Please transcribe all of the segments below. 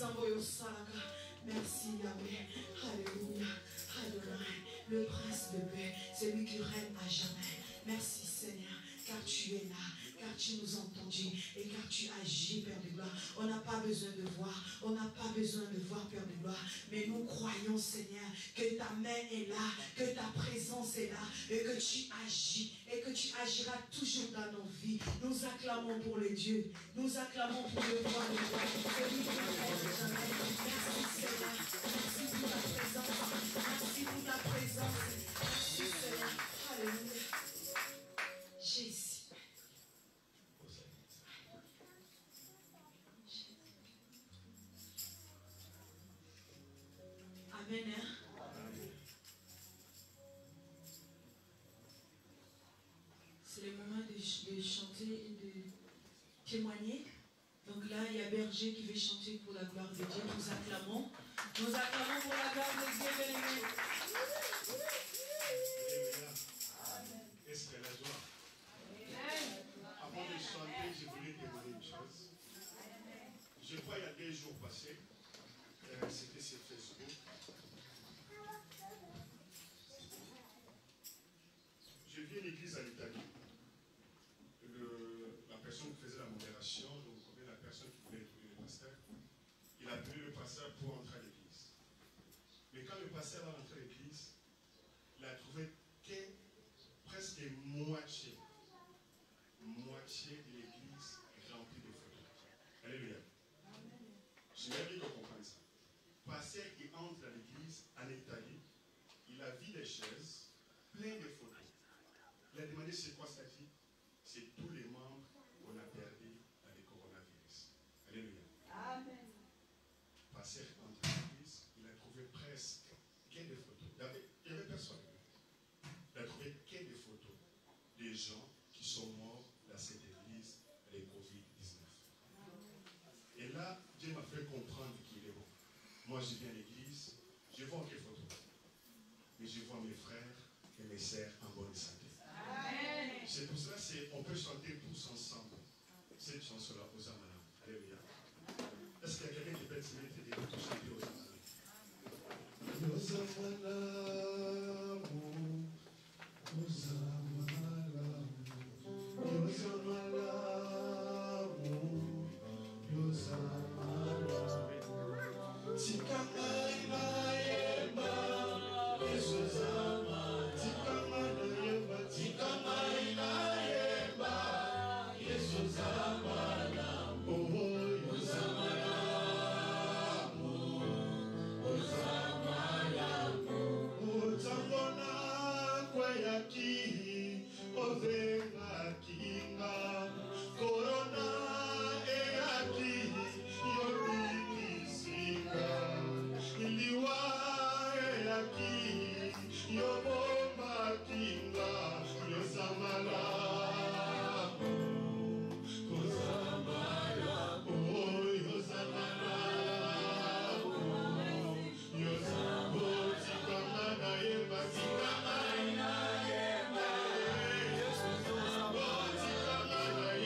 Merci Yahweh. Alléluia. Adonai, le prince de paix, c'est lui qui règne à jamais. Merci Seigneur, car tu es là, car tu nous as entendus et car tu agis, Père de gloire. On n'a pas besoin de voir, Père de gloire, mais nous croyons, Seigneur, que ta main est là, que ta présence est là, et que tu agis, et que tu agiras toujours dans nos vies. Nous acclamons pour le Dieu, nous acclamons pour le roi de gloire, celui qui règne à jamais. Merci Seigneur, merci pour ta présence, merci pour ta présence, merci Seigneur, alléluia. Jésus. Amen. C'est le moment de chanter et de témoigner. Donc là, il y a Berger qui veut chanter pour la gloire de Dieu. Nous acclamons pour la gloire de Dieu, bien-aimé. Est-ce qu'elle a joie? Avant de chanter, je voulais témoigner une chose. Je crois il y a 2 jours passés, c'était sur Facebook. Je viens à l'église en Italie. La personne qui faisait la modération, donc la personne qui voulait trouver le pasteur, il a appelé le pasteur pour entrer à l'église. Mais quand le pasteur va rentrer à l'église, il a trouvé que presque moitié de l'église remplie de photos. Alléluia. Je vais bien comprendre ça. Pasteur qui entre dans l'église en Italie, il a vu des chaises pleines de photos. Il a demandé c'est quoi ça dit? C'est tous les membres qu'on a perdus dans le coronavirus. Alléluia. Amen. Pasteur entre dans l'église, il a trouvé presque que des photos. Il n'y avait personne. Il a trouvé que des photos des gens qui sont morts dans cette église avec Covid-19. Et là, Dieu m'a fait comprendre qu'il est bon. Moi, je viens à l'église, je vois quelques photos. Mais je vois mes frères et mes sœurs en bonne santé. C'est pour cela qu'on peut chanter tous ensemble cette chanson-là, aux Amana. Alléluia. Est-ce qu'il y a quelqu'un qui peut se mettre et pour chanter aux Ozenga kinga corona eaki yobikisinga iliwa eaki yobomba kinga yosamala yosamala yosamala yosamala na yeba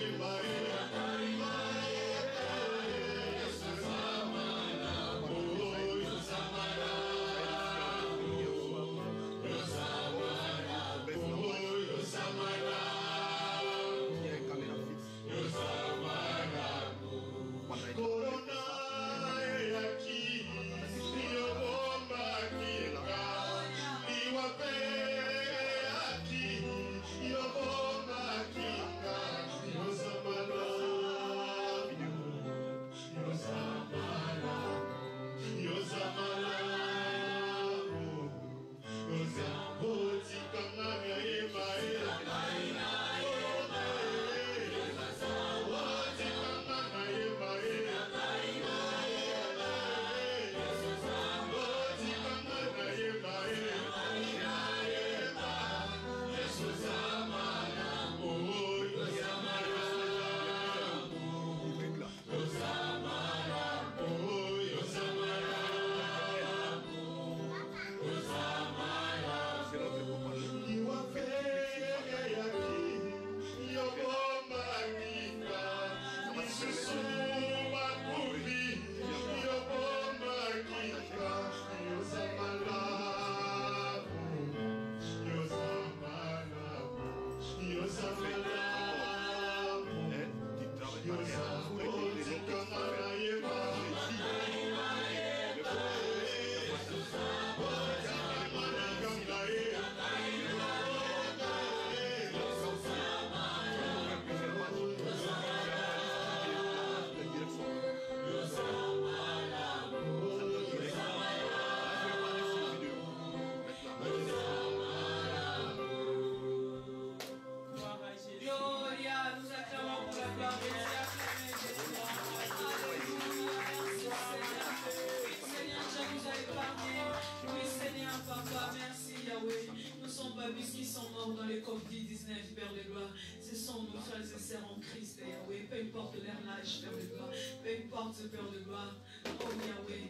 sont morts dans les COVID-19, Père de gloire. Ce sont nos frères et sœurs en Christ, Yahweh. Peu importe leur âge, Père de gloire. Peu importe, Père de gloire. Oh Yahweh,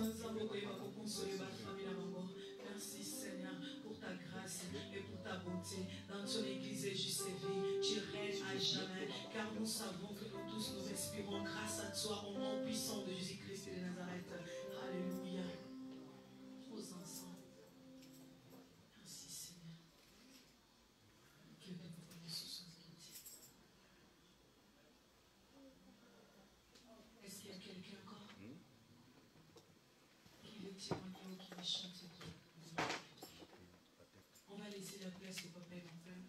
merci Seigneur pour ta grâce et pour ta bonté dans ton Église et juste vie. Tu règnes à jamais, car nous savons que nous tous nous respirons grâce à toi au nom puissant de Jésus-Christ de Nazareth. Alléluia. Aux enfants. Merci Seigneur. Que de nous connaissions sans quitter. Est-ce qu'il y a quelqu'un encore qui veut témoigner ou qui veut chanter? On va laisser la place au papa et mon père.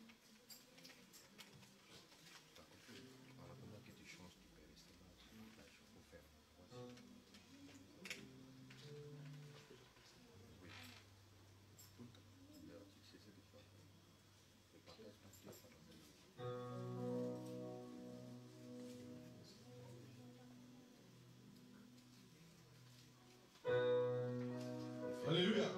Alléluia.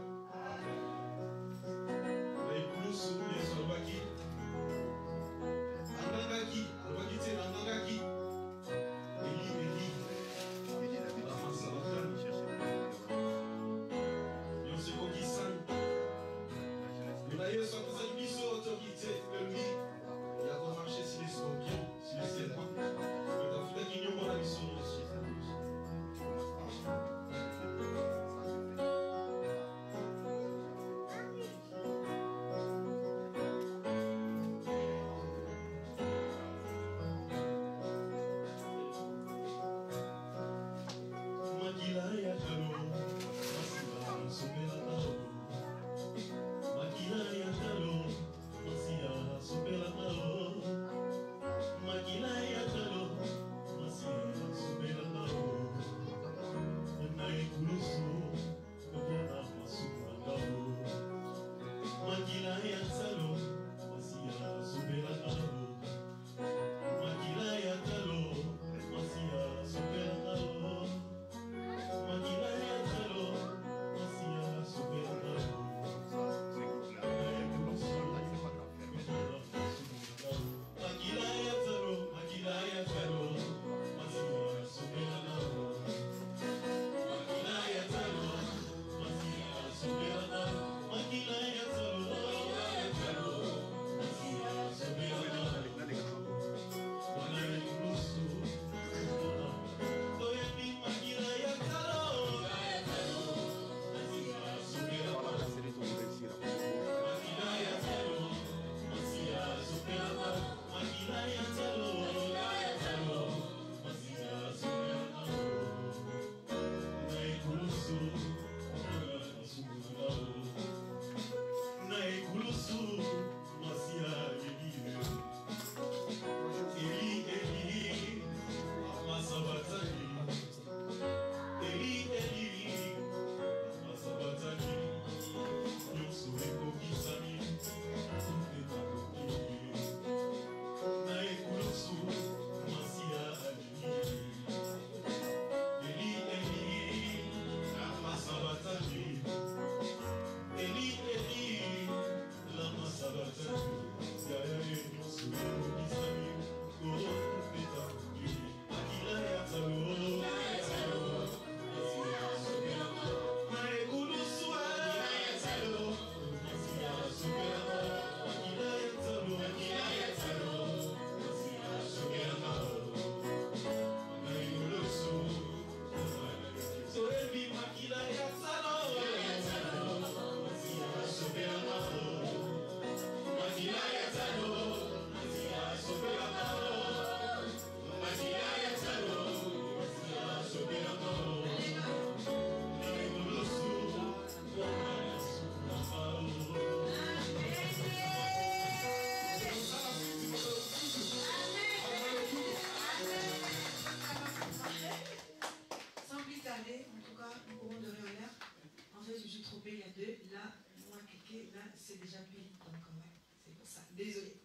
C'est déjà payé, donc ouais, c'est pour ça. Désolé.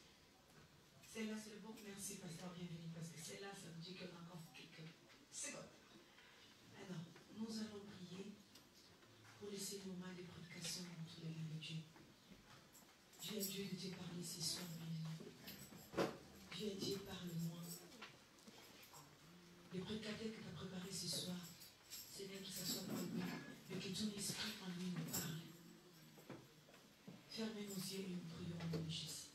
Celle-là, c'est le bon. Merci, pasteur, bienvenue, parce que celle-là, ça me dit qu'il y en a encore quelques secondes. Alors, nous allons prier pour laisser le moment de prédication entre les mains de Dieu. Prie à Dieu de te parler ce soir, bien-aimé. Prie à Dieu, parle-moi. Le prédicateur que tu as préparé ce soir, Seigneur, qu'il s'assoie pour lui, mais que ton esprit en lui nous parle. Fermez nos yeux et nous prions au nom de Jésus.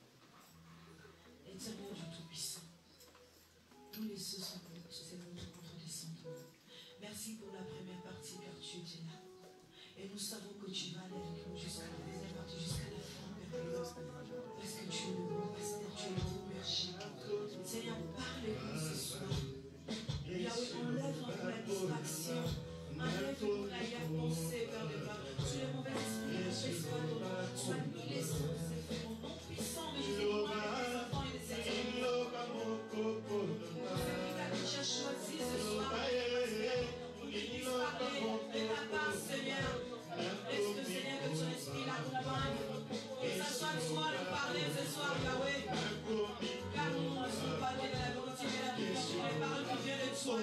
Éternel du Tout-Puissant, nous les ceux sont contre descendants. Merci pour la première partie car tu étais là. Et nous savons que tu vas aller avec nous jusqu'à la deuxième partie, jusqu'à la fin, Père. Parce que tu es le bon pasteur, tu es le bon berger. Seigneur, parle-nous ce soir. Yahweh, enlève en nous la distraction. Enlève en nous la pensée, Père de Père. Tous les mauvais esprits, sois-nous les sens, c'est au nom puissant de Jésus, pour des enfants et des seigneurs. Tu as choisi ce soir pour qu'il puisse parler de ta part, Seigneur. Est-ce que, Seigneur, que ton esprit l'accompagne? Que ça soit toi de parler ce soir, Yahweh. Car nous ne sommes pas nés de la volonté de la vie, les paroles qui viennent de toi.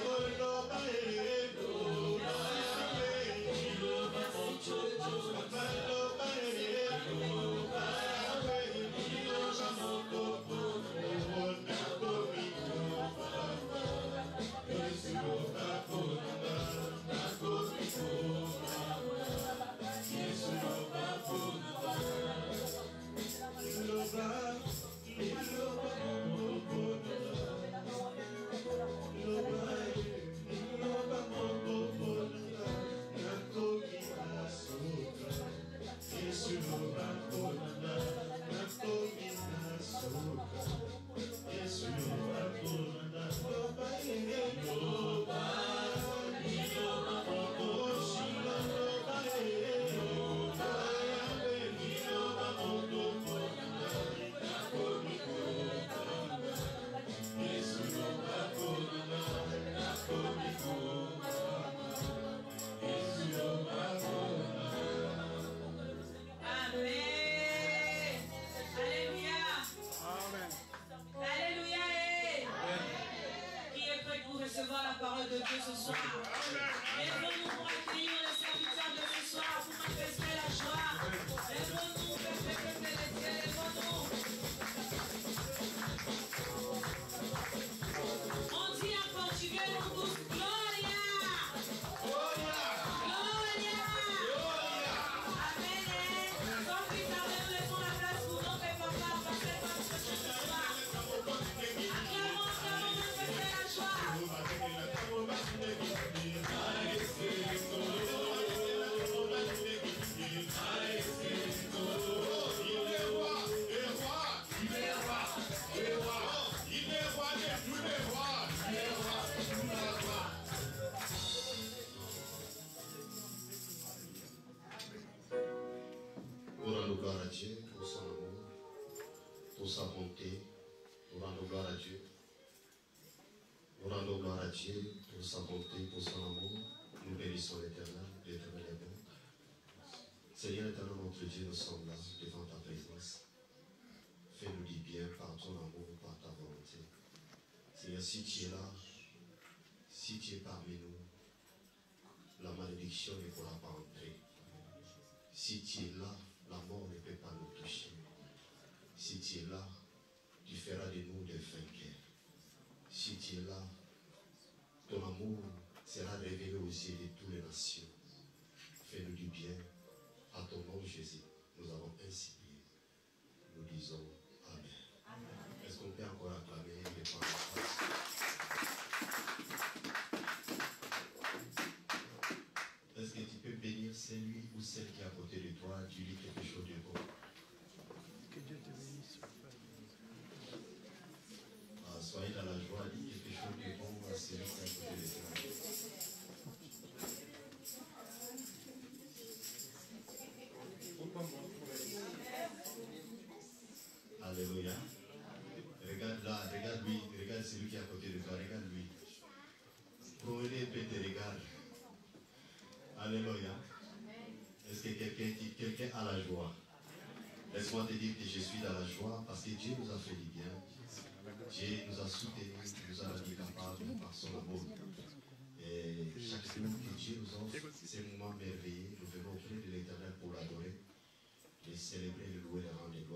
Sa bonté, nous rendons gloire à Dieu. Nous rendons gloire à Dieu pour sa bonté, pour son amour. Nous bénissons l'Éternel, l'Éternel est bon. Seigneur éternel, notre Dieu, nous sommes là devant ta présence. Fais-nous du bien par ton amour, par ta volonté. Seigneur, si tu es là, si tu es parmi nous, la malédiction ne pourra pas entrer. Si tu es là, la mort ne peut pas nous toucher. Si tu es là, tu feras de nous des vainqueurs. Si tu es là, ton amour sera révélé aux yeux de toutes les nations. Fais-nous du bien. À ton nom, Jésus, nous avons ainsi prié. Nous disons Amen. Amen. Est-ce qu'on peut encore acclamer les paroles? Est-ce que tu peux bénir celui ou celle qui est à côté de toi, tu dis quelque chose de bon? Que Dieu te bénisse. Soyez dans la joie, dis quelque chose de bon à celui qui est à côté de toi. Alléluia. Regarde là, regarde lui, regarde celui qui est à côté de toi, regarde lui. Prenez un peu de regard. Alléluia. Est-ce que quelqu'un a la joie? Laisse-moi te dire que je suis dans la joie parce que Dieu nous a fait du bien. Dieu nous a soutenus, nous a rendu capables par son amour. Et chaque jour que Dieu nous offre ces moments merveilleux, nous venons auprès de l'Éternel pour l'adorer, le célébrer, le louer, le rendre gloire.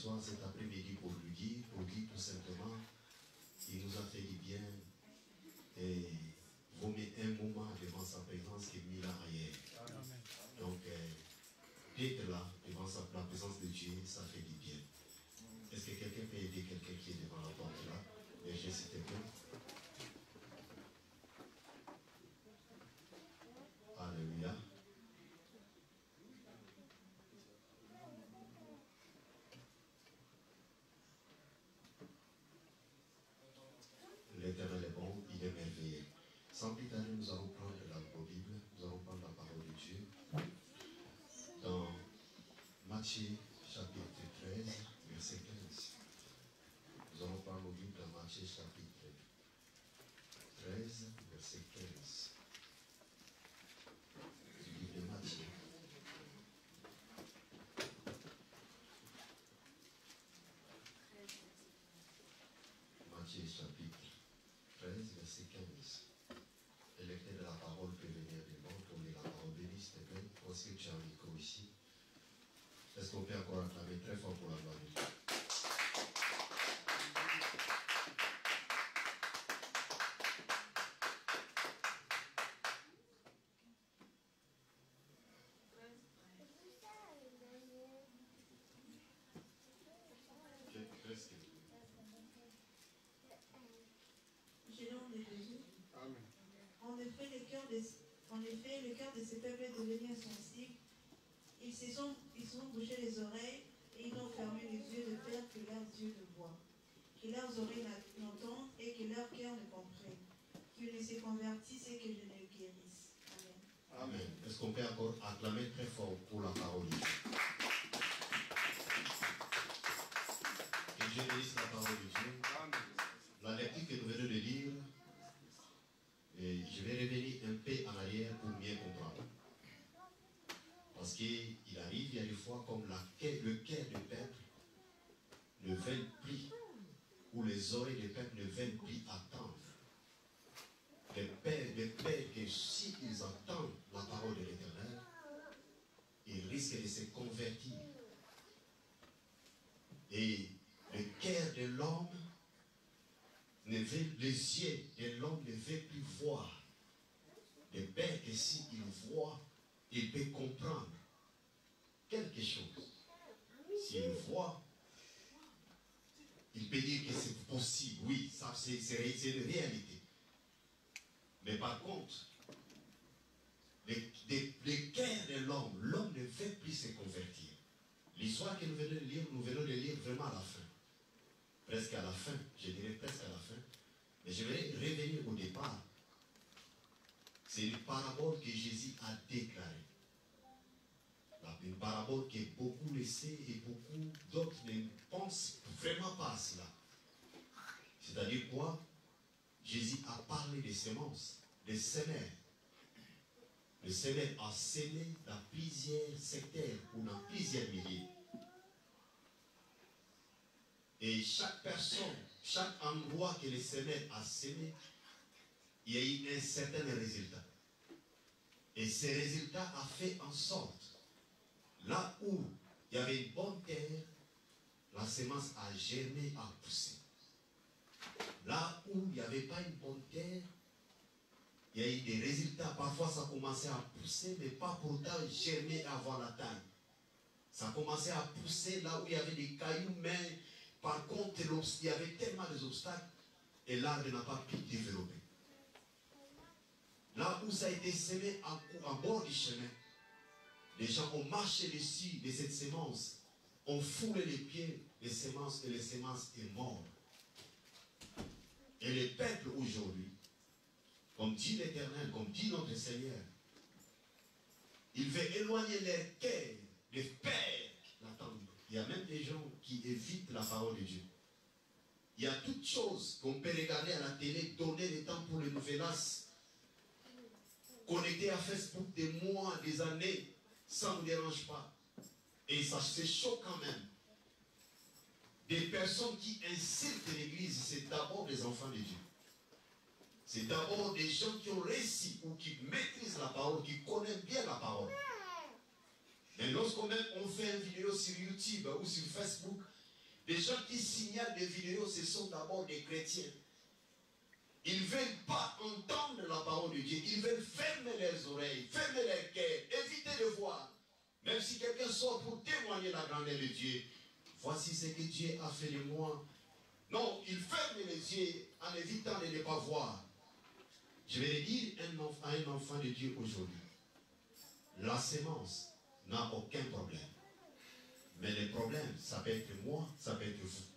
soir, cet après-midi pour lui tout simplement, il nous a fait du bien et vaut mieux un moment devant sa présence que 1000 ans ailleurs. Amen. Donc, d'être là, devant la présence de Dieu, ça fait du bien. Est-ce que quelqu'un peut aider quelqu'un qui est devant la porte là? Berger, s'il te plaît. Alléluia. L'Éternel est bon, il est merveilleux. Sans plus tarder, nous allons prendre la Bible, nous allons prendre la parole de Dieu. Dans Matthieu chapitre 13, verset 15. Nous allons prendre nos Bibles dans Matthieu chapitre 13, verset 15. Du livre de Matthieu. Matthieu chapitre 13, verset 15. Le lecteur de la parole peut venir devant pour lire la parole bénie, s'il te plaît. Est-ce que tu as un micro ici? Est-ce qu'on peut encore acclamer très fort pour la gloire de Dieu? Géant de Jésus. Amen. En effet, le cœur de ce peuple est devenu insensible. Ils se sont bouchés les oreilles et ils ont fermé les yeux de peur que leurs yeux ne voient, que leurs oreilles n'entendent et que leur cœur ne comprenne, qu'ils ne se convertissent et que je ne guérisse. Amen. Amen. Est-ce qu'on peut encore acclamer très fort pour la parole de Dieu? Que Dieu bénisse la parole de Dieu. Amen. La lecture que nous venons de lire, et je vais revenir un peu en arrière pour mieux comprendre. Parce qu'il arrive, il y a des fois comme le cœur du peuple ne veut plus, ou les oreilles du peuple ne veulent plus attendre. Les pères que s'ils entendent la parole de l'Éternel, ils risquent de se convertir. Et le cœur de l'homme, les yeux de l'homme ne veulent plus voir. Les pères que s'ils voient, il peut comprendre quelque chose. S'il voit, il peut dire que c'est possible. Oui, ça c'est une réalité. Mais par contre, le cœur de l'homme ne veut plus se convertir. L'histoire que nous venons de lire vraiment à la fin. Presque à la fin, je dirais presque à la fin. Mais je vais revenir au départ. C'est une parabole que Jésus a déclarée. Une parabole que beaucoup laissée et beaucoup d'autres ne pensent vraiment pas à cela. C'est-à-dire quoi? Jésus a parlé des semences, des semeurs. Le semeur a semé dans plusieurs secteurs ou dans plusieurs milliers. Et chaque personne, chaque endroit que le semeur a semé, il y a eu un certain résultat. Et ce résultat a fait en sorte, là où il y avait une bonne terre, la semence a germé, a poussé. Là où il n'y avait pas une bonne terre, il y a eu des résultats. Parfois, ça commençait à pousser, mais pas pourtant germer et avoir la taille. Ça commençait à pousser là où il y avait des cailloux, mais par contre, il y avait tellement d'obstacles et l'arbre n'a pas pu développer. Là où ça a été semé en bord du chemin, les gens ont marché dessus de cette semence, ont foulé les pieds des semences et les semences est mortes. Et le peuple aujourd'hui, comme dit l'Éternel, comme dit notre Seigneur, il veut éloigner leur cœur de faire l'attendre. Il y a même des gens qui évitent la parole de Dieu. Il y a toutes choses qu'on peut regarder à la télé, donner le temps pour les nouvellas, connecter à Facebook des mois, des années, ça ne nous dérange pas. Et ça, c'est chaud quand même. Des personnes qui insultent l'Église, c'est d'abord des enfants de Dieu. C'est d'abord des gens qui ont réussi ou qui maîtrisent la parole, qui connaissent bien la parole. Et lorsqu'on fait une vidéo sur YouTube ou sur Facebook, Les gens qui signalent des vidéos, ce sont d'abord des chrétiens. Ils ne veulent pas entendre la parole de Dieu. Ils veulent fermer leurs oreilles, fermer leurs cœurs, éviter de voir. Même si quelqu'un sort pour témoigner la grandeur de Dieu, voici ce que Dieu a fait de moi. Non, ils ferment les yeux en évitant de ne pas voir. Je vais le dire à un enfant de Dieu aujourd'hui. La sémence n'a aucun problème. Mais le problème, ça peut être moi, ça peut être vous.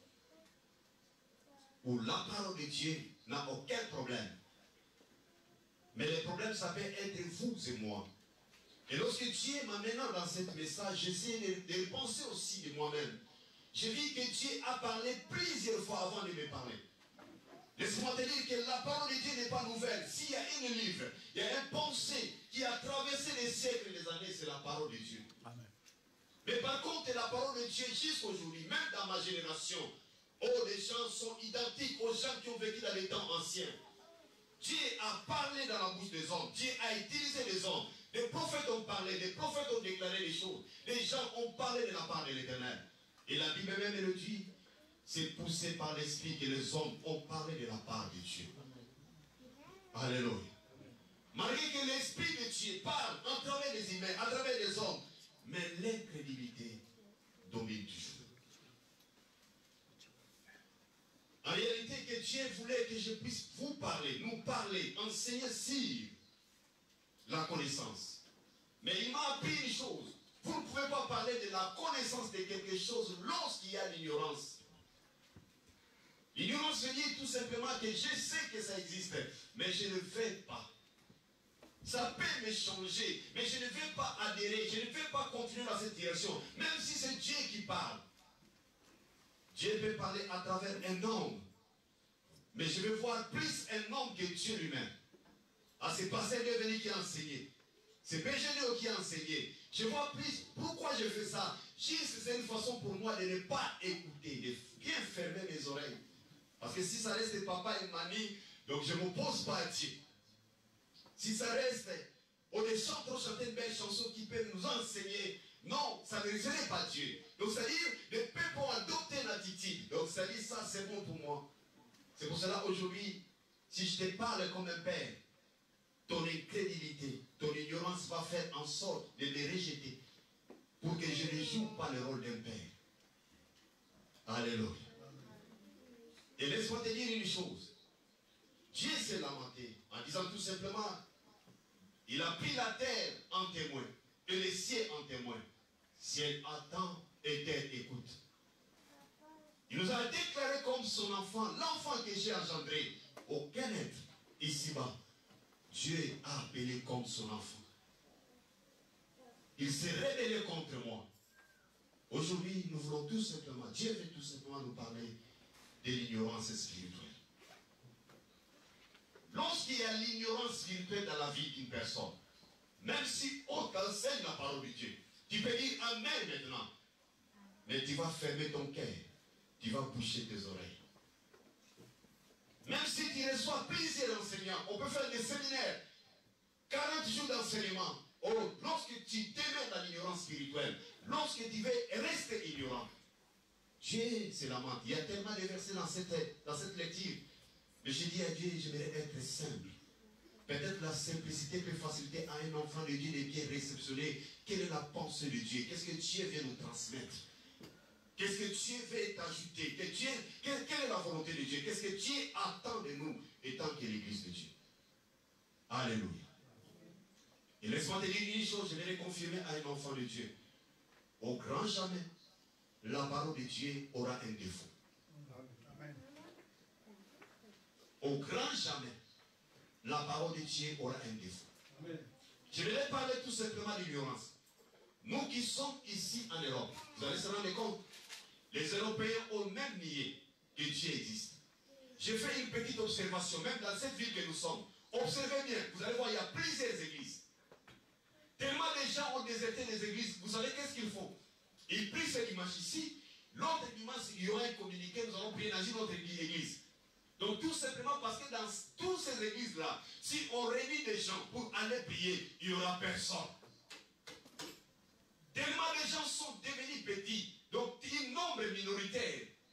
Ou la parole de Dieu n'a aucun problème. Mais le problème, ça peut être vous et moi. Et lorsque Dieu m'amène dans ce message, j'essaie de penser aussi de moi-même. J'ai vu que Dieu a parlé plusieurs fois avant de me parler. Laisse-moi te dire que la parole de Dieu n'est pas nouvelle. S'il y a un livre, il y a une pensée qui a traversé les siècles et les années, c'est la parole de Dieu. Amen. Mais par contre, la parole de Dieu, jusqu'aujourd'hui, même dans ma génération, les gens sont identiques aux gens qui ont vécu dans les temps anciens. Dieu a parlé dans la bouche des hommes. Dieu a utilisé les hommes. Les prophètes ont parlé, les prophètes ont déclaré des choses. Les gens ont parlé de la part de l'Éternel. Et la Bible même le dit, c'est poussé par l'Esprit que les hommes ont parlé de la part de Dieu. Alléluia. Malgré que l'Esprit de Dieu parle à travers les humains, à travers les hommes, mais l'incrédulité domine toujours. En réalité, que Dieu voulait que je puisse vous parler, nous parler, enseigner sur la connaissance. Mais il m'a appris une chose. Vous ne pouvez pas parler de la connaissance de quelque chose lorsqu'il y a l'ignorance. L'ignorance veut dire tout simplement que je sais que ça existe, mais je ne fais pas. Ça peut me changer, mais je ne vais pas adhérer, je ne vais pas continuer dans cette direction, même si c'est Dieu qui parle. Dieu peut parler à travers un homme, mais je veux voir plus un homme que Dieu lui-même. Ah, c'est pasteur Devenu qui a enseigné. C'est Bégenéo qui a enseigné. Je vois plus pourquoi je fais ça. Juste, c'est une façon pour moi de ne pas écouter, de bien fermer mes oreilles. Parce que si ça reste papa et mamie, donc je ne m'oppose pas à Dieu. Si ça reste, on est trop chanter une belle chanson qui peut nous enseigner. Non, ça ne serait pas Dieu. Donc c'est-à-dire, les peuples ont adopté une attitude. Donc c'est-à-dire, ça c'est bon pour moi. C'est pour cela aujourd'hui, si je te parle comme un père, ton incrédulité, ton ignorance va faire en sorte de les rejeter pour que je ne joue pas le rôle d'un père. Alléluia. Et laisse-moi te dire une chose. Dieu s'est lamenté en disant tout simplement, il a pris la terre en témoin et les cieux en témoin. Ciel attend et terre écoute. Il nous a déclaré comme son enfant, l'enfant que j'ai engendré. Aucun être ici-bas, Dieu a appelé comme son enfant. Il s'est rebellé contre moi. Aujourd'hui, nous voulons tout simplement, Dieu veut tout simplement nous parler de l'ignorance spirituelle. Lorsqu'il y a l'ignorance spirituelle dans la vie d'une personne, même si on t'enseigne la parole de Dieu, tu peux dire Amen maintenant, mais tu vas fermer ton cœur, tu vas boucher tes oreilles. Même si tu reçois plusieurs enseignants, on peut faire des séminaires, 40 jours d'enseignement. Oh, lorsque tu te mets dans l'ignorance spirituelle, lorsque tu veux rester ignorant, Dieu se lamente. Il y a tellement de versets dans cette lecture. Mais je dis à Dieu, j'aimerais être simple. Peut-être la simplicité peut faciliter à un enfant de Dieu de bien réceptionner quelle est la pensée de Dieu, qu'est-ce que Dieu veut nous transmettre, qu'est-ce que Dieu veut t'ajouter, quelle est la volonté de Dieu, qu'est-ce que Dieu attend de nous étant que l'église de Dieu. Alléluia. Et laisse-moi te dire une chose, je vais le confirmer à un enfant de Dieu. Au grand jamais, la parole de Dieu aura un défaut. Au grand jamais, la parole de Dieu aura un défaut. Amen. Je vais parler tout simplement d'ignorance. Nous qui sommes ici en Europe, vous allez se rendre compte, les Européens ont même nié que Dieu existe. J'ai fait une petite observation, même dans cette ville que nous sommes. Observez bien, vous allez voir, il y a plusieurs églises. Tellement de gens ont déserté les églises, vous savez qu'est-ce qu'ils font? Ils prient cette image ici, l'autre dimanche, il y aura un communiqué, nous allons prier dans une autre église. Donc tout simplement parce que dans toutes ces églises-là, si on réunit des gens pour aller prier, il n'y aura personne. Tellement de gens sont devenus petits, donc un nombre minoritaire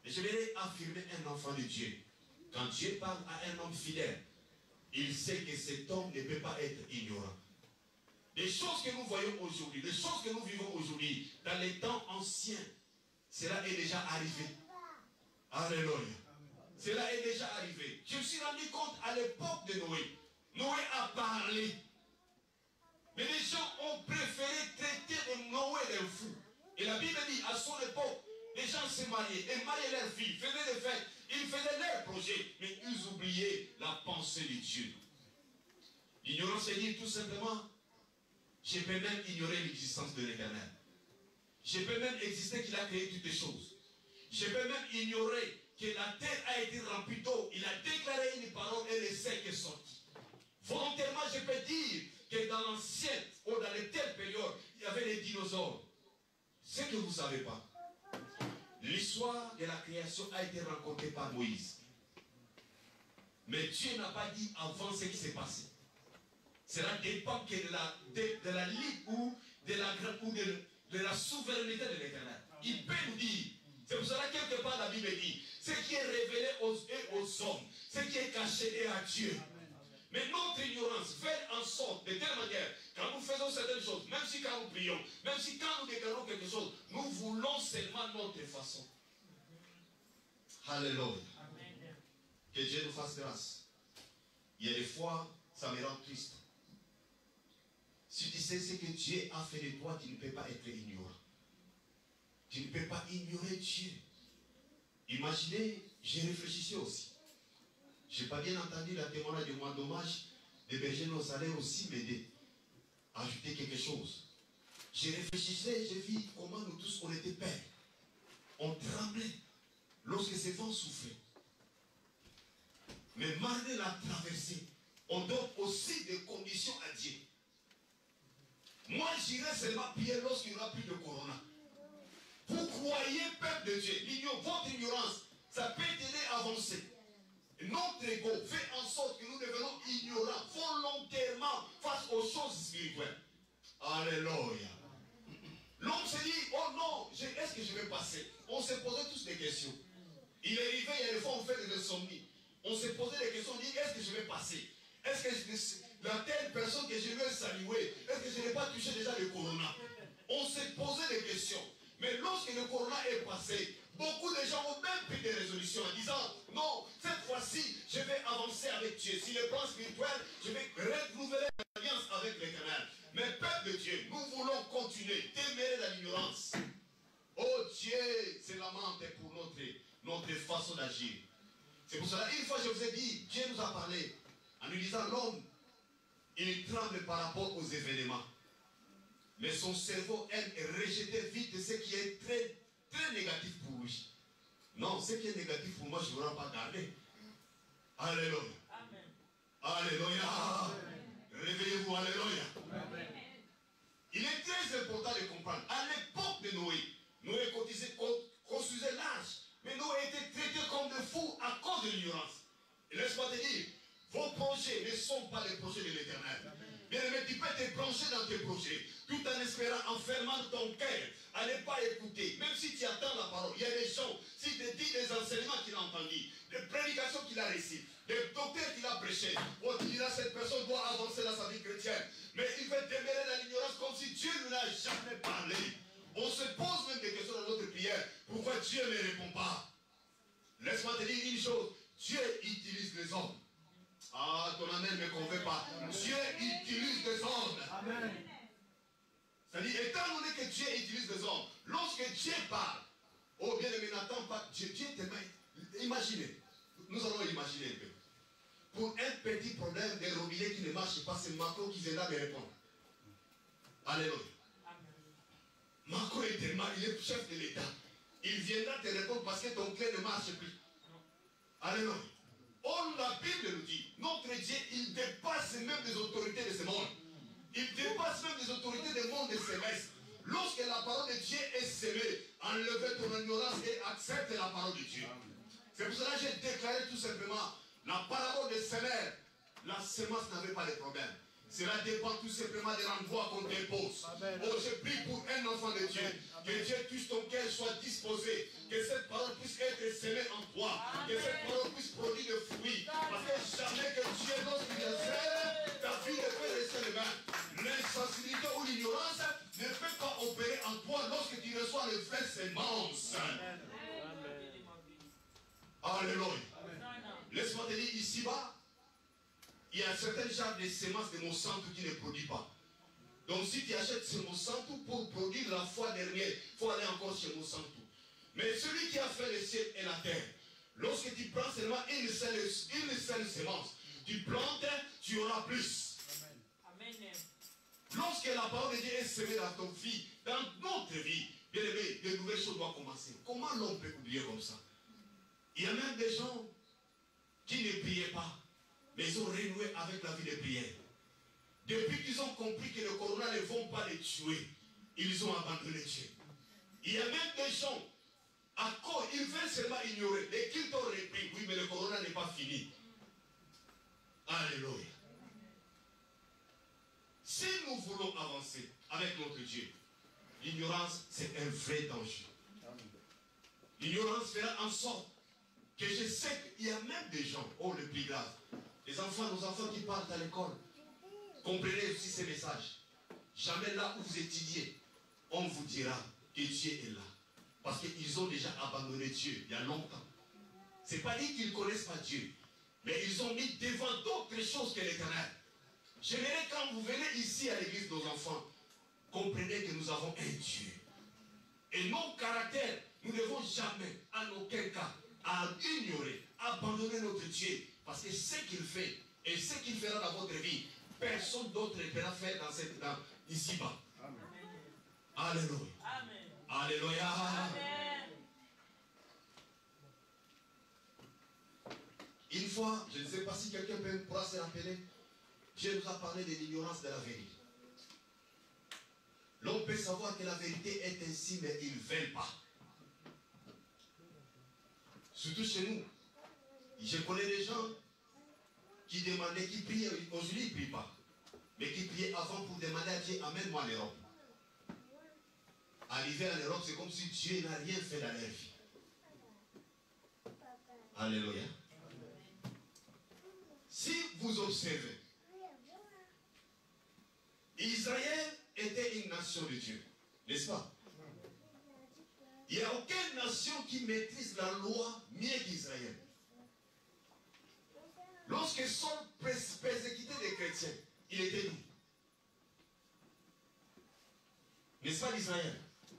Et je vais affirmer un enfant de Dieu. Quand Dieu parle à un homme fidèle, il sait que cet homme ne peut pas être ignorant. Les choses que nous voyons aujourd'hui, les choses que nous vivons aujourd'hui, dans les temps anciens, cela est déjà arrivé. Alléluia. Cela est déjà arrivé. Je me suis rendu compte à l'époque de Noé. Noé a parlé. Mais les gens ont préféré traiter de Noé d'un fou. Et la Bible dit, à son époque, les gens se mariaient et mariaient leurs filles, faisaient des fêtes, ils faisaient leurs projets, mais ils oubliaient la pensée de Dieu. L'ignorance, c'est dire tout simplement, je peux même ignorer l'existence de l'Éternel. Je peux même exister qu'il a créé toutes les choses. Je peux même ignorer que la terre a été remplie d'eau. Il a déclaré une parole et le sel est sorti. Volontairement, je peux dire que dans l'ancienne ou dans les telles périodes, il y avait les dinosaures. Ce que vous ne savez pas, l'histoire de la création a été racontée par Moïse. Mais Dieu n'a pas dit avant ce qui s'est passé. Cela dépend que de la ligue ou de la souveraineté de l'Éternel. Il peut nous dire, c'est pour cela quelque part la Bible dit, ce qui est révélé aux hommes, ce qui est caché est à Dieu. Mais notre ignorance fait en sorte, de telle manière, quand nous faisons certaines choses, même si quand nous prions, même si quand nous déclarons quelque chose, nous voulons seulement notre façon. Alléluia. Que Dieu nous fasse grâce. Il y a des fois, ça me rend triste. Si tu sais ce que Dieu a fait de toi, tu ne peux pas être ignorant. Tu ne peux pas ignorer Dieu. Imaginez, j'ai réfléchi aussi. Je n'ai pas bien entendu la témoignage de moi dommage. Les bergers nous allaient aussi m'aider à ajouter quelque chose. Je réfléchissais, j'ai vu comment nous tous on était pères. On tremblait lorsque ces vents soufflaient. Mais malgré la traversée, on donne aussi des conditions à Dieu. Moi, j'irai seulement prier lorsqu'il n'y aura plus de corona. Vous croyez, peuple de Dieu, votre ignorance, ça peut t'aider à avancer. Notre ego fait en sorte que nous devenons ignorants volontairement face aux choses spirituelles. Alléluia. L'homme se dit, oh non, est-ce que je vais passer? On se posait tous des questions. Il est arrivé, il y a des fois on fait des insomnies. On se posait des questions, on dit, est-ce que je vais passer? Est-ce que la telle personne que je vais saluer, est-ce que je n'ai pas touché déjà le corona? On s'est posé des questions. Mais lorsque le corona est passé, beaucoup de gens ont même pris des résolutions en disant, non, cette fois-ci, je vais avancer avec Dieu. Si le plan spirituel, je vais renouveler l'alliance avec l'Éternel. Mais peuple de Dieu, nous voulons continuer, démêler dans l'ignorance. Oh Dieu, c'est lamente pour notre façon d'agir. C'est pour cela, une fois je vous ai dit, Dieu nous a parlé en nous disant, l'homme, il tremble par rapport aux événements. Mais son cerveau aime rejeter vite ce qui est très, très négatif pour lui. Non, ce qui est négatif pour moi, je ne voudrais pas garder. Alléluia. Amen. Alléluia. Réveillez-vous, alléluia. Amen. Il est très important de comprendre. À l'époque de Noé, Noé construisait l'arche. Mais Noé était traité comme de fou à cause de l'ignorance. Laisse-moi te dire, vos projets ne sont pas les projets de l'Éternel. Bien-aimé, tu peux te brancher dans tes projets, tout en espérant, en fermant ton cœur, à ne pas écouter. Même si tu attends la parole, il y a des gens, s'il te dit des enseignements qu'il a entendus, des prédications qu'il a reçues, des docteurs qu'il a prêchés, on te dira cette personne doit avancer dans sa vie chrétienne. Mais il veut demeurer dans l'ignorance comme si Dieu ne l'a jamais parlé. On se pose même des questions dans notre prière. Pourquoi Dieu ne répond pas? Laisse-moi te dire une chose. Dieu utilise les hommes. Ah, ton amen ne me convainc pas. Dieu utilise des hommes. Amen. C'est-à-dire, étant donné que Dieu utilise des hommes, lorsque Dieu parle, oh bien aimé, n'attends pas, Dieu te imaginez, nous allons imaginer un peu. Pour un petit problème de robinet qui ne marche pas, c'est Macron qui vient là me répondre. Alléluia. Macron il est chef de l'État. Il viendra te répondre parce que ton clé ne marche plus. Alléluia. Oh, la Bible nous dit, notre Dieu, il dépasse même des autorités de ce monde. Il dépasse même des autorités du monde céleste. Lorsque la parole de Dieu est semée, enlevez ton ignorance et accepte la parole de Dieu. C'est pour cela que j'ai déclaré tout simplement la parole de semeur. La semence n'avait pas de problème. Cela dépend tout simplement de l'endroit qu'on dépose. Oh, je prie pour un enfant de Dieu. Que Dieu touche ton cœur, soit disposé. Que cette parole puisse être semée en toi. Que cette parole puisse produire de fruits. Parce que jamais que Dieu, lorsqu'il est seul, ta vie ne peut rester le même. L'insensibilité ou l'ignorance ne peut pas opérer en toi lorsque tu reçois les vraies semences. Alléluia. Laisse-moi te dire ici-bas. Il y a certains genres de semences de Monsanto qui ne produisent pas. Donc si tu achètes ce Monsanto pour produire la fois dernière, il faut aller encore chez Monsanto. Mais celui qui a fait le ciel et la terre, lorsque tu prends seulement une seule semence, tu plantes, tu auras plus. Amen. Lorsque la parole de Dieu est semée dans ton vie, dans notre vie, bien aimé, de nouvelles choses doivent commencer. Comment l'homme peut oublier comme ça? Il y a même des gens qui ne priaient pas. Mais ils ont renoué avec la vie de prière. Depuis qu'ils ont compris que le corona ne vont pas les tuer, ils ont abandonné Dieu. Il y a même des gens, à cause, ils veulent seulement ignorer. Les cultes ont repris, oui, mais le corona n'est pas fini. Alléluia. Si nous voulons avancer avec notre Dieu, l'ignorance, c'est un vrai danger. L'ignorance fera en sorte que je sais qu'il y a même des gens, oh le plus grave, les enfants, nos enfants qui partent à l'école, comprenez aussi ces messages. Jamais là où vous étudiez, on vous dira que Dieu est là. Parce qu'ils ont déjà abandonné Dieu il y a longtemps. Ce n'est pas dit qu'ils ne connaissent pas Dieu, mais ils ont mis devant d'autres choses que l'Éternel. J'aimerais quand vous venez ici à l'église, nos enfants, comprenez que nous avons un Dieu. Et nos caractères, nous ne devons jamais, en aucun cas, ignorer, abandonner notre Dieu. Parce que ce qu'il fait et ce qu'il fera dans votre vie, personne d'autre ne pourra faire ici-bas. Alléluia. Amen. Alléluia. Amen. Une fois, je ne sais pas si quelqu'un pourra se rappeler, Dieu nous a parlé de l'ignorance de la vérité. L'homme peut savoir que la vérité est ainsi, mais ils ne veulent pas. Surtout chez nous. Je connais des gens qui demandaient, qui priaient, aujourd'hui ils ne prient pas, mais qui priaient avant pour demander à Dieu, amène-moi en Europe. Arrivé en Europe, c'est comme si Dieu n'a rien fait dans leur vie. Alléluia. Si vous observez, Israël était une nation de Dieu, n'est-ce pas? Il n'y a aucune nation qui maîtrise la loi mieux qu'Israël. Lorsque Saul persécutait les chrétiens, il était où? N'est-ce pas l'Israël?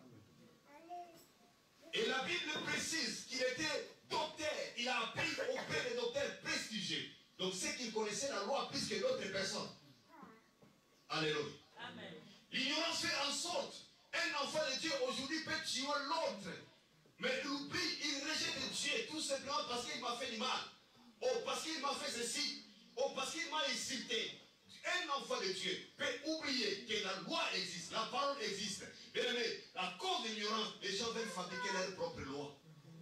Et la Bible précise qu'il était docteur. Il a appris auprès des docteurs prestigieux. Donc c'est qu'il connaissait la loi plus que d'autres personnes. Alléluia. Amen. L'ignorance fait en sorte, un enfant de Dieu aujourd'hui peut tuer l'autre. Mais l'oubli, il rejette Dieu tout simplement parce qu'il m'a fait du mal. Oh, parce qu'il m'a fait ceci. Oh, parce qu'il m'a insulté. Un enfant de Dieu peut oublier que la loi existe, la parole existe. Bien aimé, à cause de l'ignorance, les gens veulent fabriquer leur propre loi.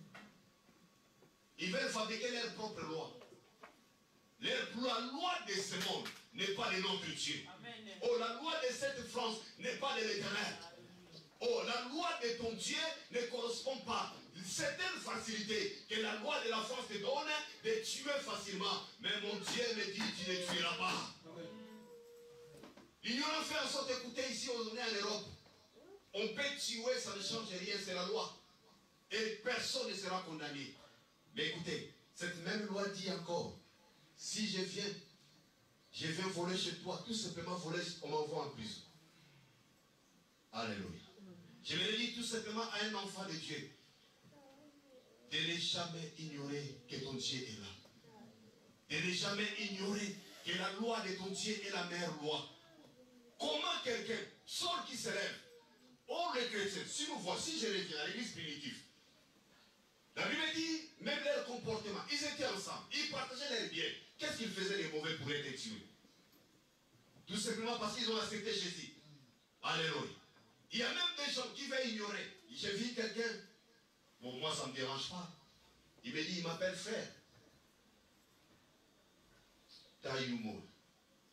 Ils veulent fabriquer leur propre loi. La loi de ce monde n'est pas de notre Dieu. Oh, la loi de cette France n'est pas de l'Éternel. Oh, la loi de ton Dieu ne correspond pas. Certaines facilités que la loi de la France te donne de tuer facilement. Mais mon Dieu me dit, tu ne tueras pas. L'ignorance fait en sorte d'écouter ici aujourd'hui en Europe. On peut tuer, ça ne change rien, c'est la loi. Et personne ne sera condamné. Mais écoutez, cette même loi dit encore, si je viens voler chez toi, tout simplement voler, on m'envoie en prison. Alléluia. Je me le dis tout simplement à un enfant de Dieu, de ne jamais ignorer que ton Dieu est là. De ne jamais ignorer que la loi de ton Dieu est la meilleure loi. Comment quelqu'un, Saul qui se lève, oh les chrétiens, si nous voici, je reviens à l'église primitive. La Bible dit, même leur comportement, ils étaient ensemble, ils partageaient leurs biens. Qu'est-ce qu'ils faisaient de mauvais pour être tués? Tout simplement parce qu'ils ont accepté Jésus. Alléluia. Il y a même des gens qui veulent ignorer. J'ai vu quelqu'un, bon, moi ça ne me dérange pas. Il me dit, il m'appelle frère. Taïumo.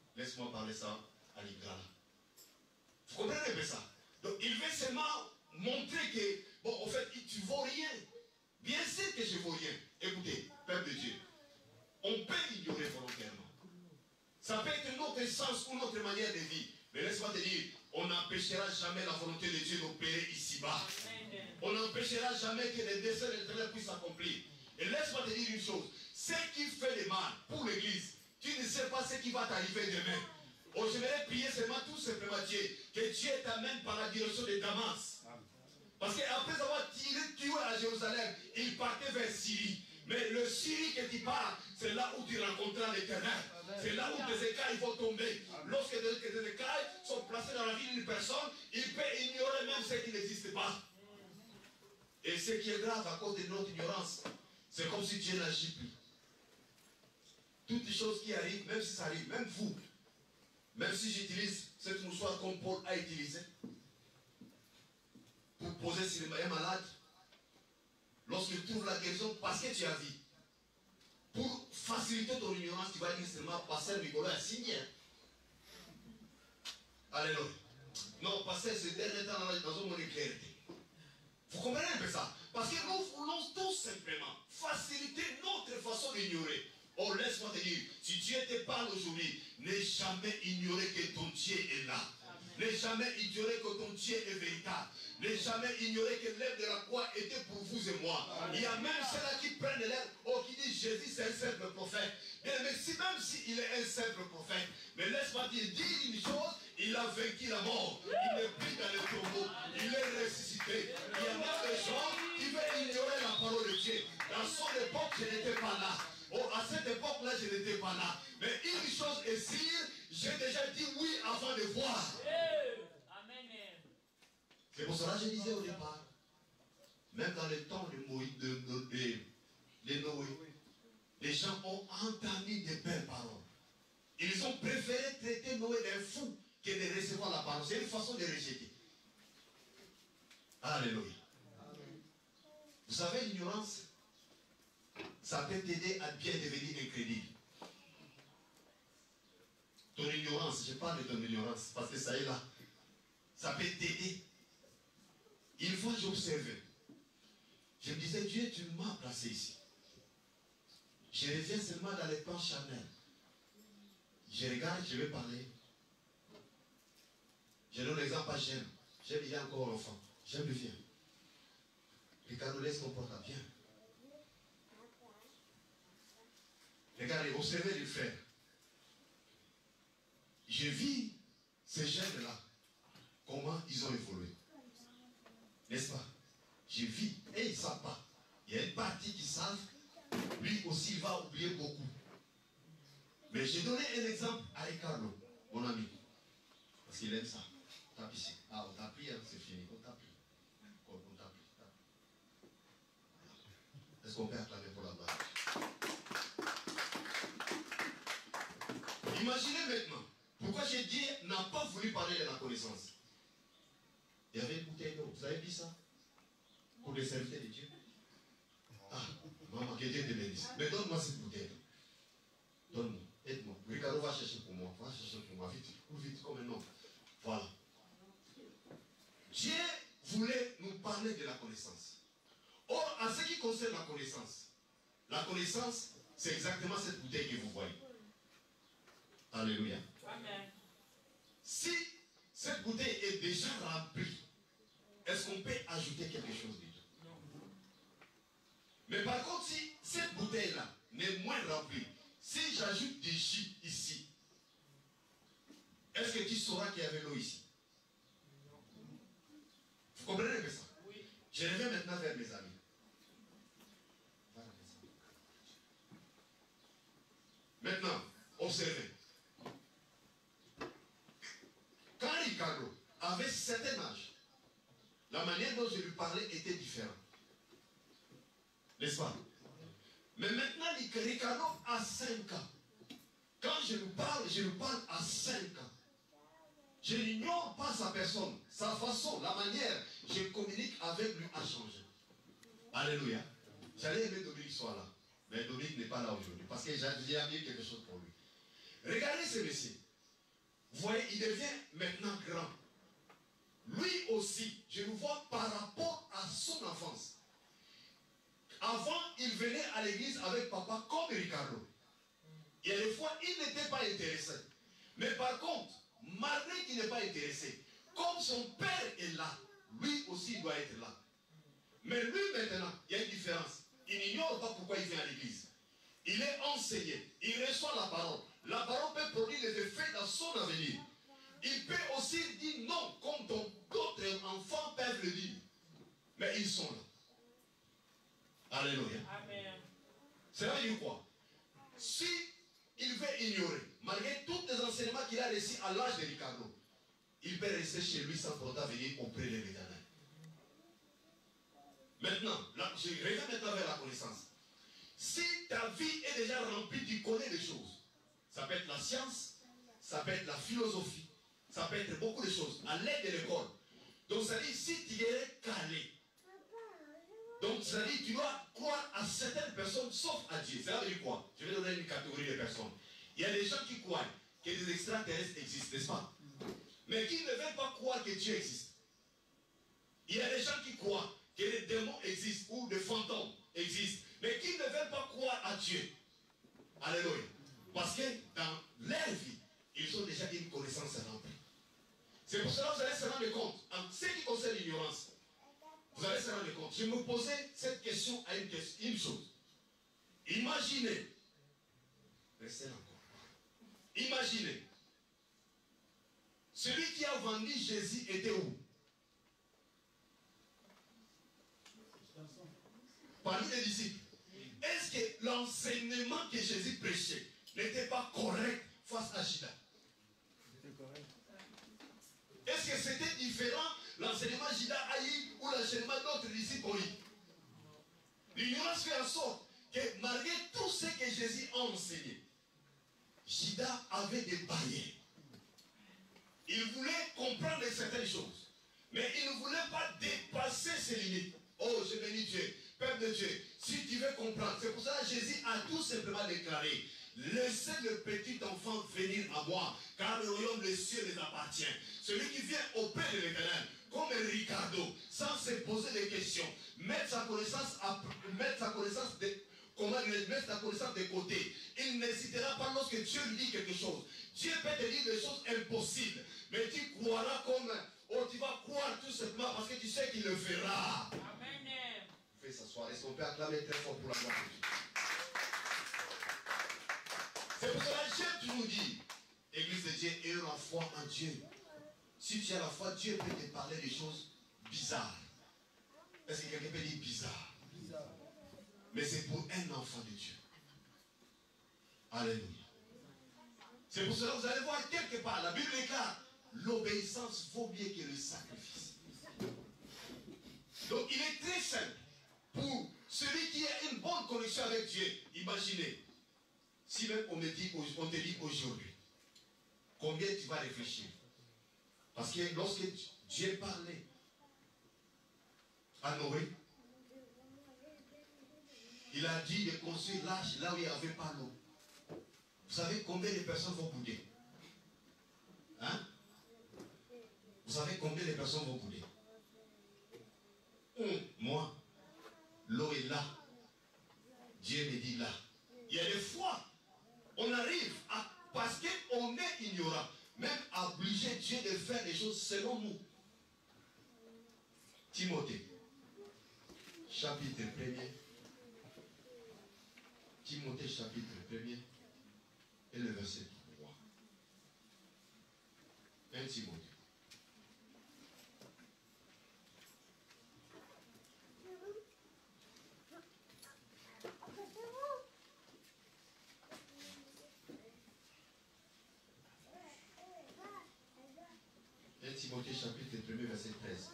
Laisse-moi parler ça à l'Igala. Vous comprenez un peu ça? Donc il veut seulement montrer que, bon, en fait, tu ne vaux rien. Bien sûr que je ne vaux rien. Écoutez, peuple de Dieu, on peut ignorer volontairement. Ça peut être notre sens ou notre manière de vivre. Mais laisse-moi te dire, on n'empêchera jamais la volonté de Dieu d'opérer ici-bas. On n'empêchera jamais que les desseins de l'Éternel puissent s'accomplir. Et laisse-moi te dire une chose. Ce qui fait le mal pour l'Église, tu ne sais pas ce qui va t'arriver demain. Oh, j'aimerais prier seulement tout simplement Dieu, que Dieu t'amène par la direction de Damas. Parce qu'après avoir tué à Jérusalem, il partait vers Syrie. Mais le Syrie que tu pars, c'est là où tu rencontreras l'Éternel. C'est là où tes écailles vont tomber. Lorsque tes écailles sont placées dans la vie d'une personne, il peut ignorer même ce qui n'existe pas. Et ce qui est grave à cause de notre ignorance, c'est comme si Dieu n'agit plus. Toutes les choses qui arrivent, même si ça arrive, même vous, même si j'utilise cette mouchoir comme Paul a utilisé, pour poser sur un malade, lorsqu'il trouve la guérison, parce que tu as vu, pour faciliter ton ignorance, tu vas dire seulement passer rigolo à signer. Alléluia. Non, passer ce dernier temps dans un monde de clarté. Vous comprenez un peu ça? Parce que nous voulons tout simplement faciliter notre façon d'ignorer. Oh, laisse-moi te dire, si Dieu te parle aujourd'hui, n'aie jamais ignoré que ton Dieu est là. N'aie jamais ignoré que ton Dieu est véritable. N'aie jamais ignoré que l'œuvre de la croix était pour vous et moi. Il y a même ceux-là qui prennent l'œuvre, oh, qui disent Jésus c'est un simple prophète. Mais si, même s'il est un simple prophète, mais laisse-moi dire une chose, il a vaincu la mort. Il n'est plus dans le tombeau. Il est ressuscité. Il y a même des gens qui veulent ignorer la parole de Dieu. Dans son époque, je n'étais pas là. Oh, à cette époque-là, je n'étais pas là. Mais une chose est sûre, j'ai déjà dit oui avant de voir. C'est pour cela que je disais au départ, même dans le temps de Moïse, de Noé, les gens ont entendu de belles paroles. Ils ont préféré traiter Noé d'un fou que de recevoir la parole. C'est une façon de rejeter. Alléluia. Vous savez, l'ignorance, ça peut t'aider à bien devenir incrédible. Ton ignorance, je parle de ton ignorance, parce que ça est là. Ça peut t'aider. Une fois j'observais, je me disais, Dieu, tu m'as placé ici. Je reviens seulement dans les plans charnels. Je regarde, je vais parler. Je donne l'exemple à J'aime. J'aime, il est encore enfant. J'aime le vient. Ricardo laisse mon porte à bien. Regardez, observez les frères. Je vis ces jeunes-là, comment ils ont évolué. N'est-ce pas? Je vis, et ils ne savent pas. Il y a une partie qui savent, lui aussi il va oublier beaucoup. Mais j'ai donné un exemple à Ricardo, mon ami. Parce qu'il aime ça. Tape ici. Ah, on t'a pris, hein, c'est fini. On t'a pris. On t'a pris. Est-ce qu'on peut acclamer pour la gloire? Imaginez maintenant, pourquoi j'ai dit n'a pas voulu parler de la connaissance. Il y avait une bouteille d'eau. Vous avez vu ça? Pour les serviteurs de Dieu. Ah, maman, que Dieu te bénisse. Mais donne-moi cette bouteille. Donne-moi. Aide-moi. Ricardo va chercher pour moi. Va chercher pour moi. Vite. Vite comme un homme. Voilà. Dieu voulait nous parler de la connaissance. Or, en ce qui concerne la connaissance, c'est exactement cette bouteille que vous voyez. Alléluia. Amen. Si cette bouteille est déjà remplie, est-ce qu'on peut ajouter quelque chose dedans? Non. Mais par contre, si cette bouteille-là n'est moins remplie, si j'ajoute des jus ici, est-ce que tu sauras qu'il y avait l'eau ici? Non. Vous comprenez un peu ça? Oui. Je reviens maintenant vers mes amis. Maintenant, observez. Quand Ricardo avait un certain âge, la manière dont je lui parlais était différente. N'est-ce pas? Mais maintenant, Ricardo a 5 ans. Quand je lui parle à 5 ans. Je n'ignore pas sa personne, sa façon, la manière. Je communique avec lui a changé. Alléluia. J'allais aimer Dominique soit là. Mais Dominique n'est pas là aujourd'hui. Parce que j'ai amené quelque chose pour lui. Regardez ce monsieur. Vous voyez, il devient maintenant grand. Lui aussi, je le vois par rapport à son enfance. Avant, il venait à l'église avec papa comme Ricardo. Il y a des fois, il n'était pas intéressé. Mais par contre, malgré qu'il n'est pas intéressé, comme son père est là, lui aussi il doit être là. Mais lui maintenant, il y a une différence. Il n'ignore pas pourquoi il vient à l'église. Il est enseigné, il reçoit la parole. La parole peut produire des effets dans son avenir. Il peut aussi dire non, comme d'autres enfants peuvent le dire. Mais ils sont là. Alléluia. Amen. Ça veut dire quoi? Si il veut ignorer, malgré tous les enseignements qu'il a reçus à l'âge de Ricardo, il peut rester chez lui sans pourtant venir auprès de l'Éternel. Maintenant, là, je reviens maintenant vers la connaissance. Si ta vie est déjà remplie, tu connais des choses. Ça peut être la science, ça peut être la philosophie, ça peut être beaucoup de choses, à l'aide de l'école. Donc ça dit, si tu es calé, donc ça dit, tu dois croire à certaines personnes sauf à Dieu. Ça veut dire quoi? Je vais donner une catégorie de personnes. Il y a des gens qui croient que des extraterrestres existent, n'est-ce pas? Mais qui ne veulent pas croire que Dieu existe. Il y a des gens qui croient que les démons existent ou des fantômes existent, mais qui ne veulent pas croire à Dieu. Alléluia. Parce que dans leur vie, ils ont déjà une connaissance remplie. C'est pour cela que vous allez se rendre compte, en ce qui concerne l'ignorance, vous allez se rendre compte. Je me posais cette question à une chose. Imaginez, restez là encore. Imaginez, celui qui a vendu Jésus était où? Parmi les disciples. Est-ce que l'enseignement que Jésus prêchait n'était pas correct face à Judas? C'était correct. Est-ce que c'était différent l'enseignement Judas a eu ou l'enseignement d'autres disciples ont eu? L'ignorance fait en sorte que malgré tout ce que Jésus a enseigné, Judas avait des barrières. Il voulait comprendre certaines choses, mais il ne voulait pas dépasser ses limites. Oh, je bénis Dieu, Père de Dieu, si tu veux comprendre, c'est pour ça que Jésus a tout simplement déclaré: laissez le petit enfant venir à moi, car le royaume des cieux les appartient. Celui qui vient auprès de l'Éternel, comme Ricardo, sans se poser des questions, mettre sa connaissance de côté. Il n'hésitera pas lorsque Dieu lui dit quelque chose. Dieu peut te dire des choses impossibles, mais tu croiras comme, oh, tu vas croire tout simplement parce que tu sais qu'il le fera. Amen. Fais s'asseoir. Est-ce qu'on peut acclamer très fort pour la gloire de Dieu? C'est pour cela que j'aime toujours dire, Église de Dieu, ayons la foi en Dieu. Si tu as la foi, Dieu peut te parler des choses bizarres. Est-ce que quelqu'un peut dire bizarre? Bizarre. Mais c'est pour un enfant de Dieu. Alléluia. C'est pour cela que vous allez voir quelque part, la Bible déclare, l'obéissance vaut mieux que le sacrifice. Donc il est très simple. Pour celui qui a une bonne connexion avec Dieu, imaginez, si même on te dit aujourd'hui, combien tu vas réfléchir? Parce que lorsque Dieu parlait à Noé, il a dit de construire l'arche là où il n'y avait pas l'eau. Vous savez combien de personnes vont bouder? Hein? Vous savez combien de personnes vont bouder? Moi, l'eau est là. Dieu me dit là. Il y a des fois, on arrive à, parce qu'on est ignorant, même à obliger Dieu de faire des choses selon nous. Timothée, chapitre 1er. Timothée, chapitre 1er. Et le verset 3. 1 Timothée. Timothée chapitre 1er verset 13.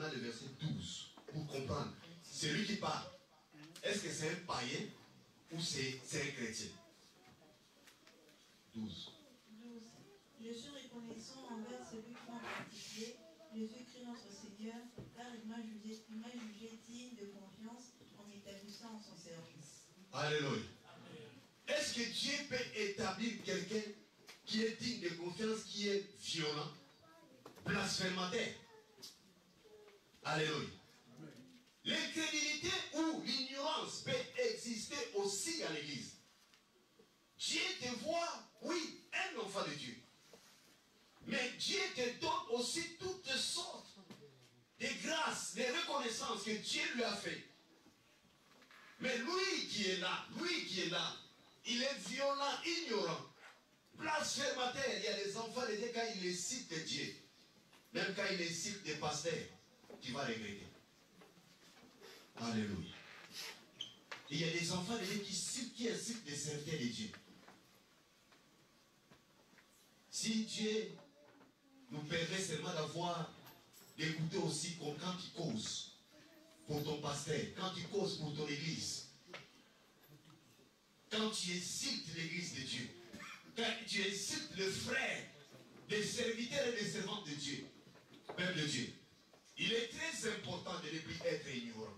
maintenant le verset 12 pour comprendre. C'est lui qui parle. Est-ce que c'est un païen ou c'est un chrétien? 12. 12. Je suis reconnaissant envers celui qui m'a baptisé, Jésus-Christ notre Seigneur, car il m'a jugé digne de confiance en m'établissant en son service. Alléluia. Est-ce que Dieu peut établir quelqu'un qui est digne de confiance, qui est violent, blasphémateur? Alléluia. L'incrédulité ou l'ignorance peut exister aussi à l'église. Dieu te voit, oui, un enfant de Dieu. Mais Dieu te donne aussi toutes sortes de grâces, de reconnaissances que Dieu lui a fait. Mais lui qui est là, il est violent, ignorant, blasphémateur. Il y a des enfants de Dieu, quand il les cite de Dieu, même quand il les cite des pasteurs, tu vas regretter. Alléluia. Il y a des enfants de Dieu qui incitent des serviteurs de Dieu. Si Dieu nous permet seulement d'écouter aussi quand il cause pour ton pasteur, quand tu causes pour ton église, quand tu incites l'église de Dieu, quand tu incites le frère des serviteurs et des servantes de Dieu, peuple de Dieu, il est très important de ne plus être ignorant.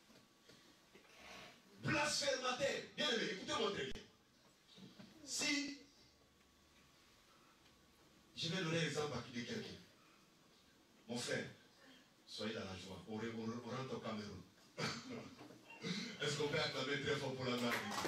Blasphémateur, bien aimé, écoutez-moi très bien. Si je vais donner l'exemple de quelqu'un, mon frère, soyez dans la joie, on rentre au Cameroun. Est-ce qu'on peut acclamer très fort pour la gloire de Dieu?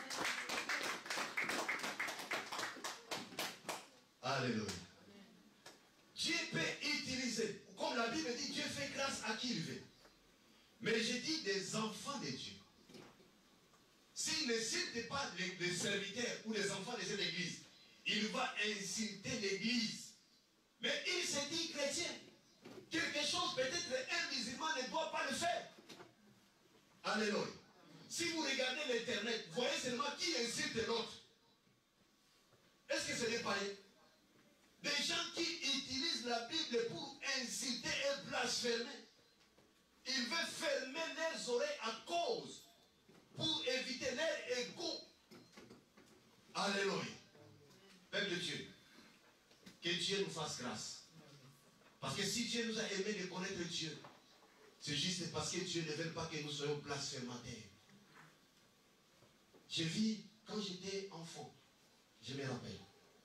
Alléluia. Dieu peut utiliser, comme la Bible dit, Dieu fait grâce à qui il veut. Mais je dis des enfants de Dieu. S'il ne cite pas les serviteurs ou les enfants de cette église, il va insulter l'église. Mais il se dit chrétien. Quelque chose, peut-être un musulman ne doit pas le faire. Alléluia. Si vous regardez l'internet, voyez seulement qui insulte l'autre. Est-ce que ce n'est pas eux? Des gens qui utilisent la Bible pour insulter et blasphémer. Ils veulent fermer leurs oreilles à cause, pour éviter leur égo. Alléluia. Peuple de Dieu, que Dieu nous fasse grâce. Parce que si Dieu nous a aimé de connaître Dieu, c'est juste parce que Dieu ne veut pas que nous soyons blasphémateurs. J'ai vu, quand j'étais enfant, je me rappelle,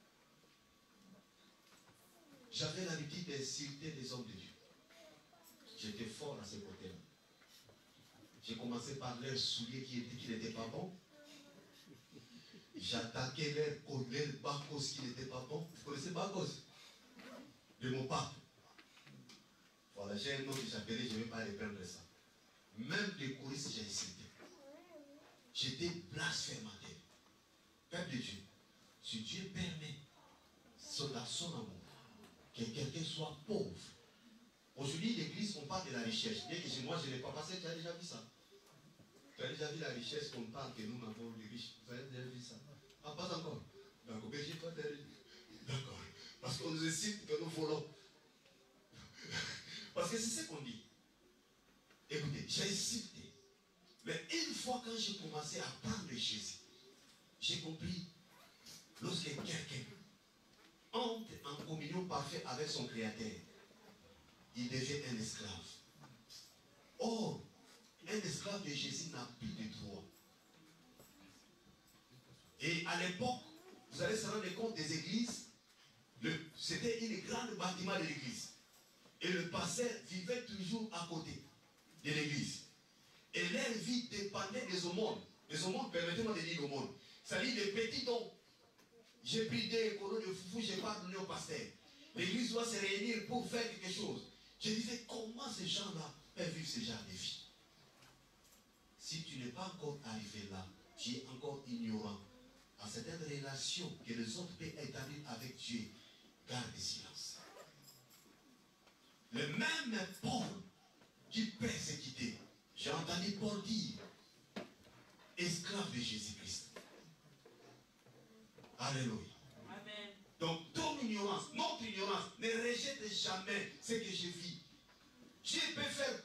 j'avais l'habitude d'insulter les hommes de Dieu. J'étais fort à ce côté-là. J'ai commencé par leurs souliers qui n'étaient pas bons. J'attaquais leur Bacchus qui n'était pas bon. Vous connaissez Bacchus? De mon pape. Voilà, j'ai un nom que j'appelais, je ne vais pas reprendre ça. Même les choristes, j'ai insulté. J'étais blasphémateur. Peuple de Dieu, si Dieu permet son amour, que quelqu'un soit pauvre. Aujourd'hui, l'église, on parle de la richesse. Bien que moi, je n'ai pas passé, tu as déjà vu ça. Tu as déjà vu la richesse qu'on parle que nous n'avons de riches. Vous avez déjà vu ça? Ah, pas encore. D'accord, mais j'ai pas de riches. D'accord. Parce qu'on nous incite que nous volons. Parce que c'est ce qu'on dit. Écoutez, j'ai insulté. Mais une fois quand j'ai commencé à prendre Jésus, j'ai compris, lorsque quelqu'un entre en communion parfaite avec son Créateur, il devient un esclave. Or, un esclave de Jésus n'a plus de droit. Et à l'époque, vous allez se rendre compte des églises, c'était une grande bâtiment de l'église. Et le pasteur vivait toujours à côté de l'église. Et leur vie dépendait des aumônes. Les aumônes, permettez-moi de dire aumônes. C'est-à-dire des petits dons. J'ai pris des colos de foufou, je n'ai pas donné au pasteur. L'église doit se réunir pour faire quelque chose. Je disais, comment ces gens-là peuvent vivre ce genre de vie? Si tu n'es pas encore arrivé là, tu es encore ignorant à certaines relations que les autres peuvent établir avec Dieu, garde silence. Le même Paul qui persécutait, j'ai entendu Paul dire, esclave de Jésus-Christ. Alléluia. Amen. Donc ton ignorance, notre ignorance, ne rejette jamais ce que je vis. Dieu peut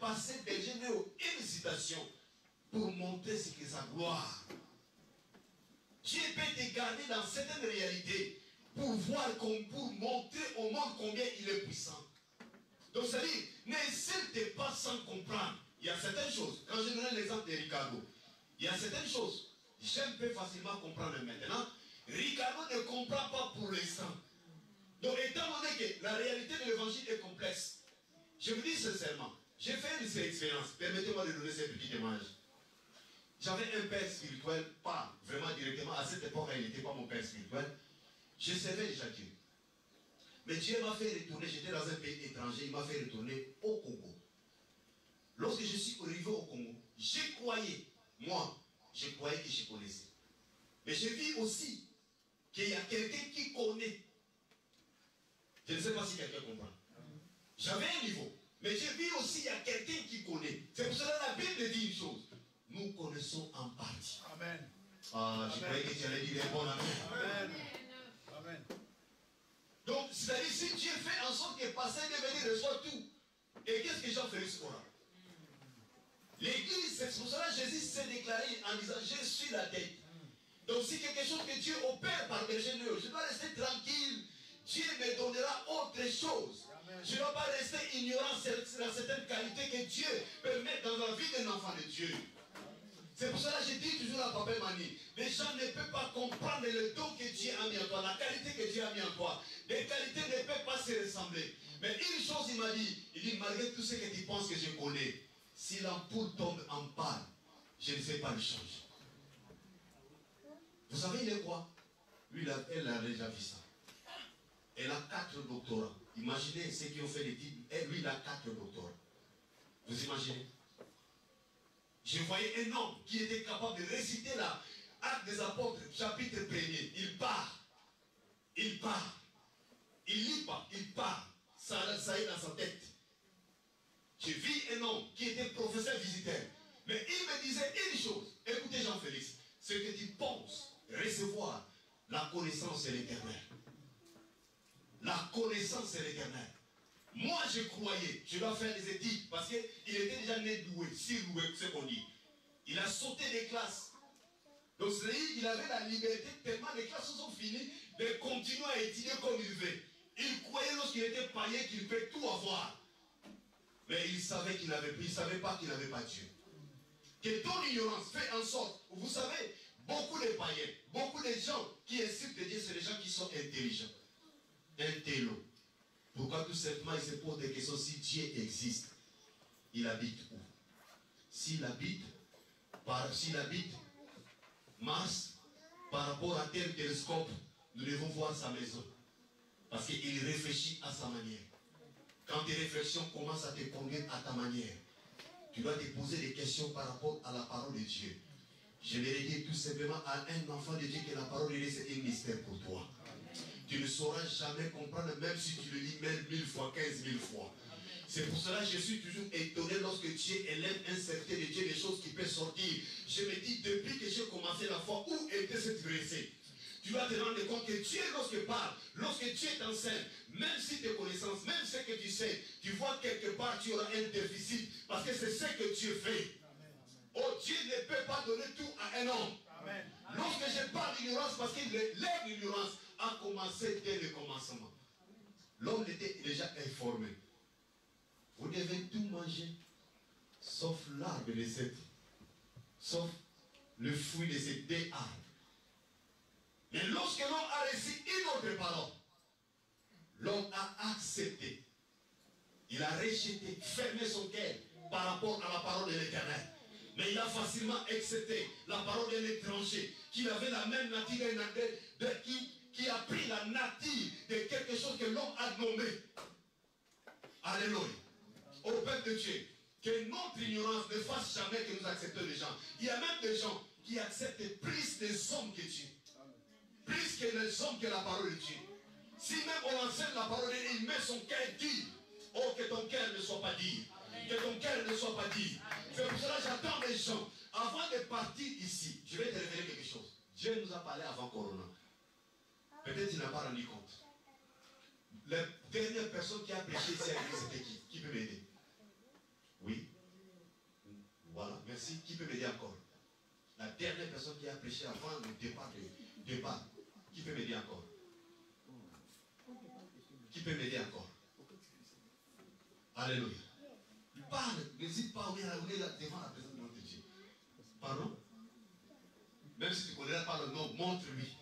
passer berger Néo une citation pour montrer ce que sa gloire. Dieu peut te garder dans certaines réalités pour voir, pour montrer au monde combien il est puissant. Donc ça dit, n'insulte pas sans comprendre. Il y a certaines choses, quand je donne l'exemple de Ricardo, il y a certaines choses, j'aime peu facilement comprendre maintenant. Ricardo ne comprend pas pour l'instant. Donc étant donné que la réalité de l'évangile est complexe, je vous dis sincèrement, j'ai fait une expérience, permettez-moi de donner ce petit témoignage. J'avais un père spirituel, pas vraiment directement, à cette époque il n'était pas mon père spirituel. Je servais déjà Dieu. Mais Dieu m'a fait retourner, j'étais dans un pays étranger, il m'a fait retourner au Congo. Lorsque je suis arrivé au Congo, je croyais que je connaissais. Mais je vis aussi qu'il y a quelqu'un qui connaît. Je ne sais pas si quelqu'un comprend. J'avais un niveau, mais je vis aussi qu'il y a quelqu'un qui connaît. C'est pour cela que la Bible dit une chose. Nous connaissons en partie. Amen. Ah, je croyais que tu allais dire un bon amen. Amen. Amen. Donc, c'est-à-dire, si Dieu fait en sorte que pasteur de venir reçoit tout, et qu'est-ce que Jean-Félix aura? L'église, c'est pour cela que Jésus s'est déclaré en disant, je suis la tête. Donc, si quelque chose que Dieu opère par berger Néo, je dois rester tranquille. Dieu me donnera autre chose. Je ne dois pas rester ignorant dans certaines qualités que Dieu peut mettre dans la vie d'un enfant de Dieu. C'est pour cela que je dis toujours à Papa Mani, les gens ne peuvent pas comprendre le don que Dieu a mis en toi, la qualité que Dieu a mis en toi. Les qualités ne peuvent pas se ressembler. Mais une chose il m'a dit, malgré tout ce que tu penses que je connais, si l'ampoule tombe en panne, je ne sais pas le changer. Vous savez il est quoi? Lui, elle a déjà vu ça. Elle a 4 doctorats. Imaginez ceux qui ont fait les titres. Et lui, il a 4 doctorats. Vous imaginez? Je voyais un homme qui était capable de réciter l'Acte des Apôtres, chapitre 1er. Il part. Il part. Il lit pas. Il part. Ça est dans sa tête. J'ai vu un homme qui était professeur visiteur. Mais il me disait une chose. Écoutez Jean-Félix. Ce que tu penses recevoir, la connaissance est l'éternel. La connaissance est l'éternel. Moi, je croyais, je dois faire des études parce qu'il était déjà né doué, si doué, c'est ce qu'on dit. Il a sauté des classes. Donc, il avait la liberté, tellement les classes sont finies, de continuer à étudier comme il veut. Il croyait lorsqu'il était païen qu'il peut tout avoir. Mais il savait qu'il avait pris, il ne savait pas qu'il n'avait pas Dieu. Que ton ignorance fait en sorte, vous savez, beaucoup de païens, beaucoup de gens qui insultent Dieu, c'est des gens qui sont intelligents. Intello. Pourquoi tout simplement il se pose des questions si Dieu existe? Il habite où? S'il habite Mars, par rapport à tel télescope, nous devons voir sa maison. Parce qu'il réfléchit à sa manière. Quand tes réflexions commencent à te conduire à ta manière, tu dois te poser des questions par rapport à la parole de Dieu. Je vais dire tout simplement à un enfant de Dieu que la parole de Dieu c'est un mystère pour toi. Tu ne sauras jamais comprendre même si tu le lis même 1000 fois, 15 000 fois. C'est pour cela que je suis toujours étonné lorsque Dieu élève un secret de Dieu, des choses qui peuvent sortir. Je me dis, depuis que j'ai commencé la foi, où était cette verset? Tu vas te rendre compte que Dieu, lorsque parle, lorsque Dieu t'enseigne, même si tes connaissances, même ce que tu sais, tu vois quelque part, tu auras un déficit, parce que c'est ce que Dieu fait. Oh, Dieu ne peut pas donner tout à un homme. Amen. Lorsque je parle d'ignorance, parce que l'ignorance a commencé dès le commencement. L'homme était déjà informé. Vous devez tout manger, sauf l'arbre de cette, sauf le fruit de ces 2 arbres. Mais lorsque l'homme a reçu une autre parole, l'homme a accepté. Il a rejeté, fermé son cœur par rapport à la parole de l'Éternel. Mais il a facilement accepté la parole d'un étranger qui avait la même nature qui a pris la nature de quelque chose que l'homme a nommé. Alléluia. Au peuple de Dieu, que notre ignorance ne fasse jamais que nous acceptons les gens. Il y a même des gens qui acceptent plus les hommes que Dieu. Plus que les hommes que la parole de Dieu. Si même on enseigne la parole de Dieu, il met son cœur dit. Oh, que ton cœur ne soit pas dit. Que ton cœur ne soit pas dit. C'est pour cela que j'attends les gens. Avant de partir ici, je vais te révéler quelque chose. Dieu nous a parlé avant Corona. Peut-être qu'il n'a pas rendu compte. La dernière personne qui a prêché ici à l'église, c'était qui? Qui peut m'aider? Oui. Merci. Qui peut m'aider encore? La dernière personne qui a prêché avant le départ de débat. Qui peut m'aider encore? Qui peut m'aider encore? Alléluia. Parle, n'hésite pas, on est là devant la présence de notre Dieu. Pardon? Même si tu ne connais pas le nom, montre-lui.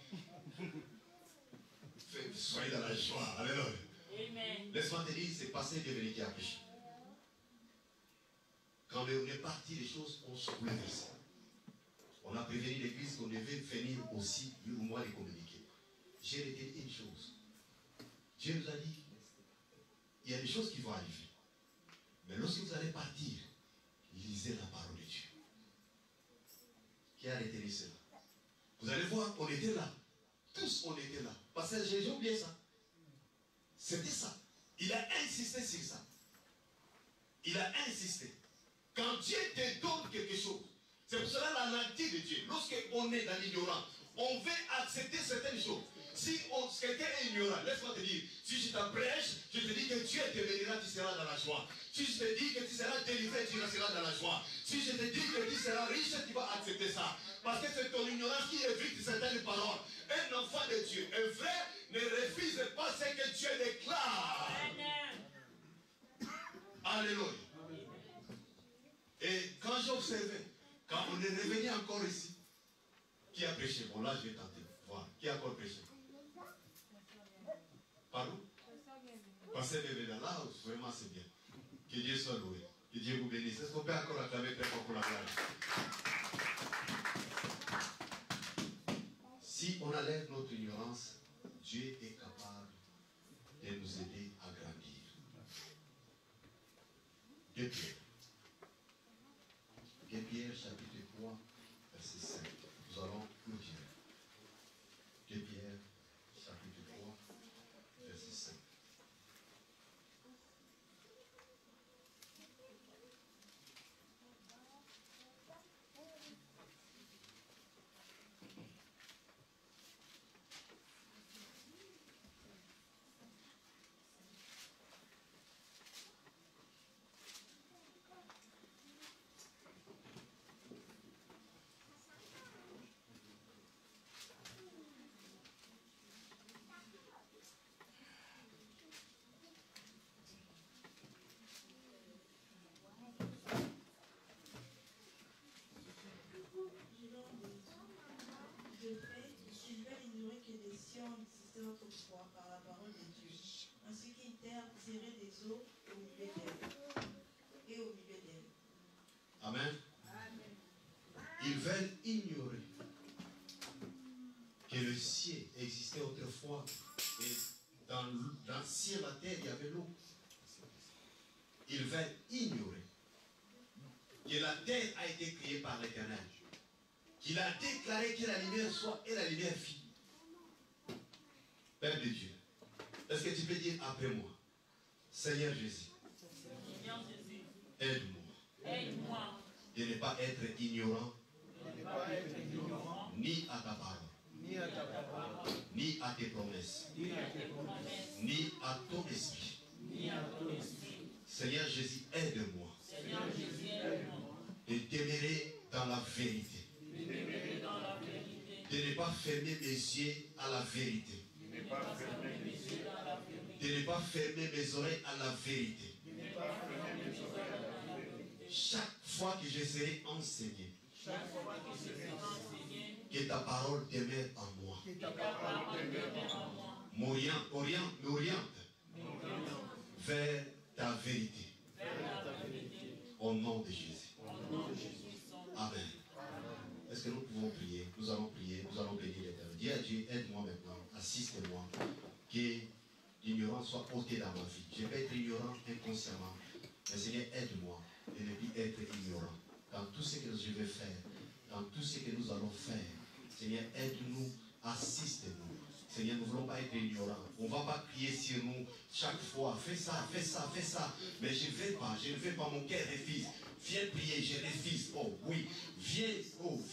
Soyez dans la joie. Alléluia. Amen. Laisse-moi te dire, c'est passé devenu qui a péché. Quand on est parti des choses, on se bouleverse. On a prévenu l'église qu'on devait venir aussi, lui ou moi, les communiquer. J'ai été une chose. Dieu nous a dit, il y a des choses qui vont arriver. Mais lorsque vous allez partir, lisez la parole de Dieu. Qui a retenu cela? Vous allez voir, on était là. Tous, on était là. Parce que j'ai oublié ça. C'était ça. Il a insisté sur ça. Il a insisté. Quand Dieu te donne quelque chose, c'est pour cela la nature de Dieu. Lorsqu'on est dans l'ignorance, on veut accepter certaines choses. Si quelqu'un est ignorant, laisse-moi te dire, si je t'abrège, je te dis que Dieu te bénira, tu seras dans la joie. Si je te dis que tu seras délivré, tu seras dans la joie. Si je te dis que tu seras riche, tu vas accepter ça. Parce que c'est ton ignorance qui évite certaines paroles. Un enfant de Dieu, un vrai, ne refuse pas ce que Dieu déclare. Alléluia. Et quand j'observais, quand on est revenu encore ici, qui a prêché? Bon, là, je vais tenter. Voilà. Qui a encore prêché? Pardon? Passez bébé là, vraiment c'est bien. Que Dieu soit loué. Que Dieu vous bénisse. Est-ce qu'on peut encore acclamer très fort pour la gloire? Si on enlève notre ignorance, Dieu est capable de nous aider à grandir. 2 Pierre. 2 Pierre chapitre 3, verset 5. Nous allons le dire. 2 Pierre chapitre 3, verset 5. Autrefois par la parole de Dieu, ainsi qu'une terre tirée des eaux au milieu d'elle et au milieu d'elle. Amen. Ils veulent ignorer que le ciel existait autrefois et dans le ciel, la terre, il y avait l'eau. Ils veulent ignorer que la terre a été créée par l'Éternel, qu'il a déclaré que la lumière soit et la lumière fit. Père de Dieu, est-ce que tu peux dire après moi, Seigneur Jésus, aide-moi de ne pas être ignorant, ni à ta parole, ni à tes promesses, ni à ton esprit. Seigneur Jésus, aide-moi de demeurer dans la vérité, de ne pas fermer mes yeux à la vérité, de ne pas fermer mes oreilles à la vérité. Chaque fois que je serai enseigné, que ta parole demeure en moi. M'oriente vers ta vérité. Au nom de Jésus. Amen. Est-ce que nous pouvons prier? Nous allons prier, nous allons bénir l'Éternel. Dis à Dieu, aide-moi maintenant, assiste-moi, que l'ignorance soit ôtée dans ma vie. Je peux être ignorant inconsciemment, mais Seigneur, aide-moi de ne plus être ignorant. Dans tout ce que je vais faire, dans tout ce que nous allons faire, Seigneur, aide-nous, assiste-nous. Seigneur, nous ne voulons pas être ignorants. On ne va pas crier sur nous chaque fois. Fais ça, fais ça, fais ça. Mais je ne vais pas, mon cœur refuse. Viens prier, je refuse. Oh oui, viens,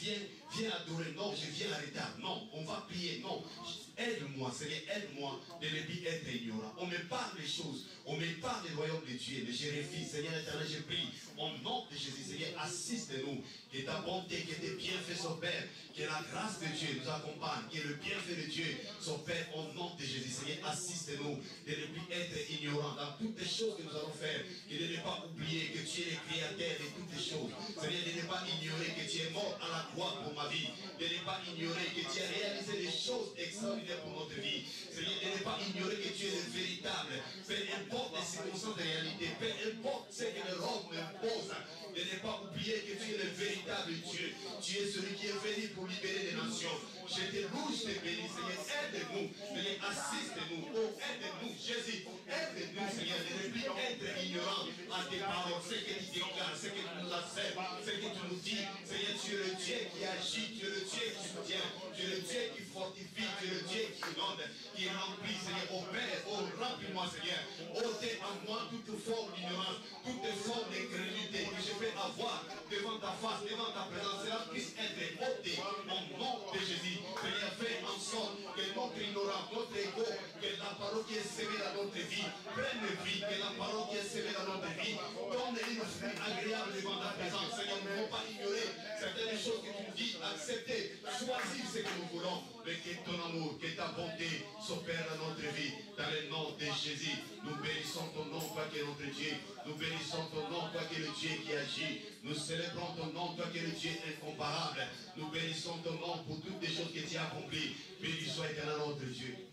viens adorer. Non, je viens en retard. Non, on va prier. Non, aide-moi, Seigneur, aide-moi de ne plus être ignorant. On me parle des choses, on me parle du royaume de Dieu, mais je refuse. Seigneur éternel, je prie, au nom de Jésus, Seigneur, assiste-nous, que ta bonté, que tes bienfaits, son Père, que la grâce de Dieu nous accompagne, que le bienfait de Dieu, son Père, au nom de Jésus, Seigneur, assiste-nous, de ne plus être ignorant dans toutes les choses que nous allons faire, que de ne pas oublier que tu es le créateur de toutes les choses. Seigneur, de ne pas ignorer que tu es mort à la croix pour ma vie, de ne pas ignorer que tu as réalisé des choses extraordinaires pour notre vie. Seigneur, de ne pas ignorer que tu es le véritable, peu importe les circonstances de réalité, peu importe ce que le Rome impose, de ne pas oublier que tu es le véritable Dieu. Tu es celui qui est venu pour libérer les nations. Je te loue, je te bénis, Seigneur. Aide-nous, Seigneur, assiste-nous. Oh, aide-nous, Jésus. Aide-nous, Seigneur, de ne plus être ignorant à tes paroles. Ce que tu déclares, ce que tu nous enseignes, ce que tu nous dis. Seigneur, tu es le Dieu qui agit, tu es le Dieu qui soutient, tu es le Dieu qui fortifie, tu es le Dieu qui inonde, qui remplit, Seigneur. Oh Père, oh, remplis-moi, Seigneur. Ôtez en moi toute forme d'ignorance, toute forme d'incrédulité que je peux avoir devant ta face, devant ta présence. Cela puisse être ôté au nom de Jésus. Seigneur, fais en sorte que notre ignorance, notre ego, que la parole qui est sémée dans notre vie prenne vie, que la parole qui est sémée dans notre vie donne une fruit agréable devant ta présence. Seigneur, nous ne pouvons pas ignorer certaines choses que tu nous dis, accepter, choisir ce que nous voulons, mais que ton amour, que ta bonté s'opère dans notre vie, dans le nom de Jésus. Nous bénissons ton nom, toi qui es notre Dieu. Nous bénissons ton nom, toi qui es le Dieu qui agit. Nous célébrons ton nom, toi qui es le Dieu incomparable. Nous bénissons ton nom pour toutes les choses que tu as accomplies. Béni soit éternel notre Dieu.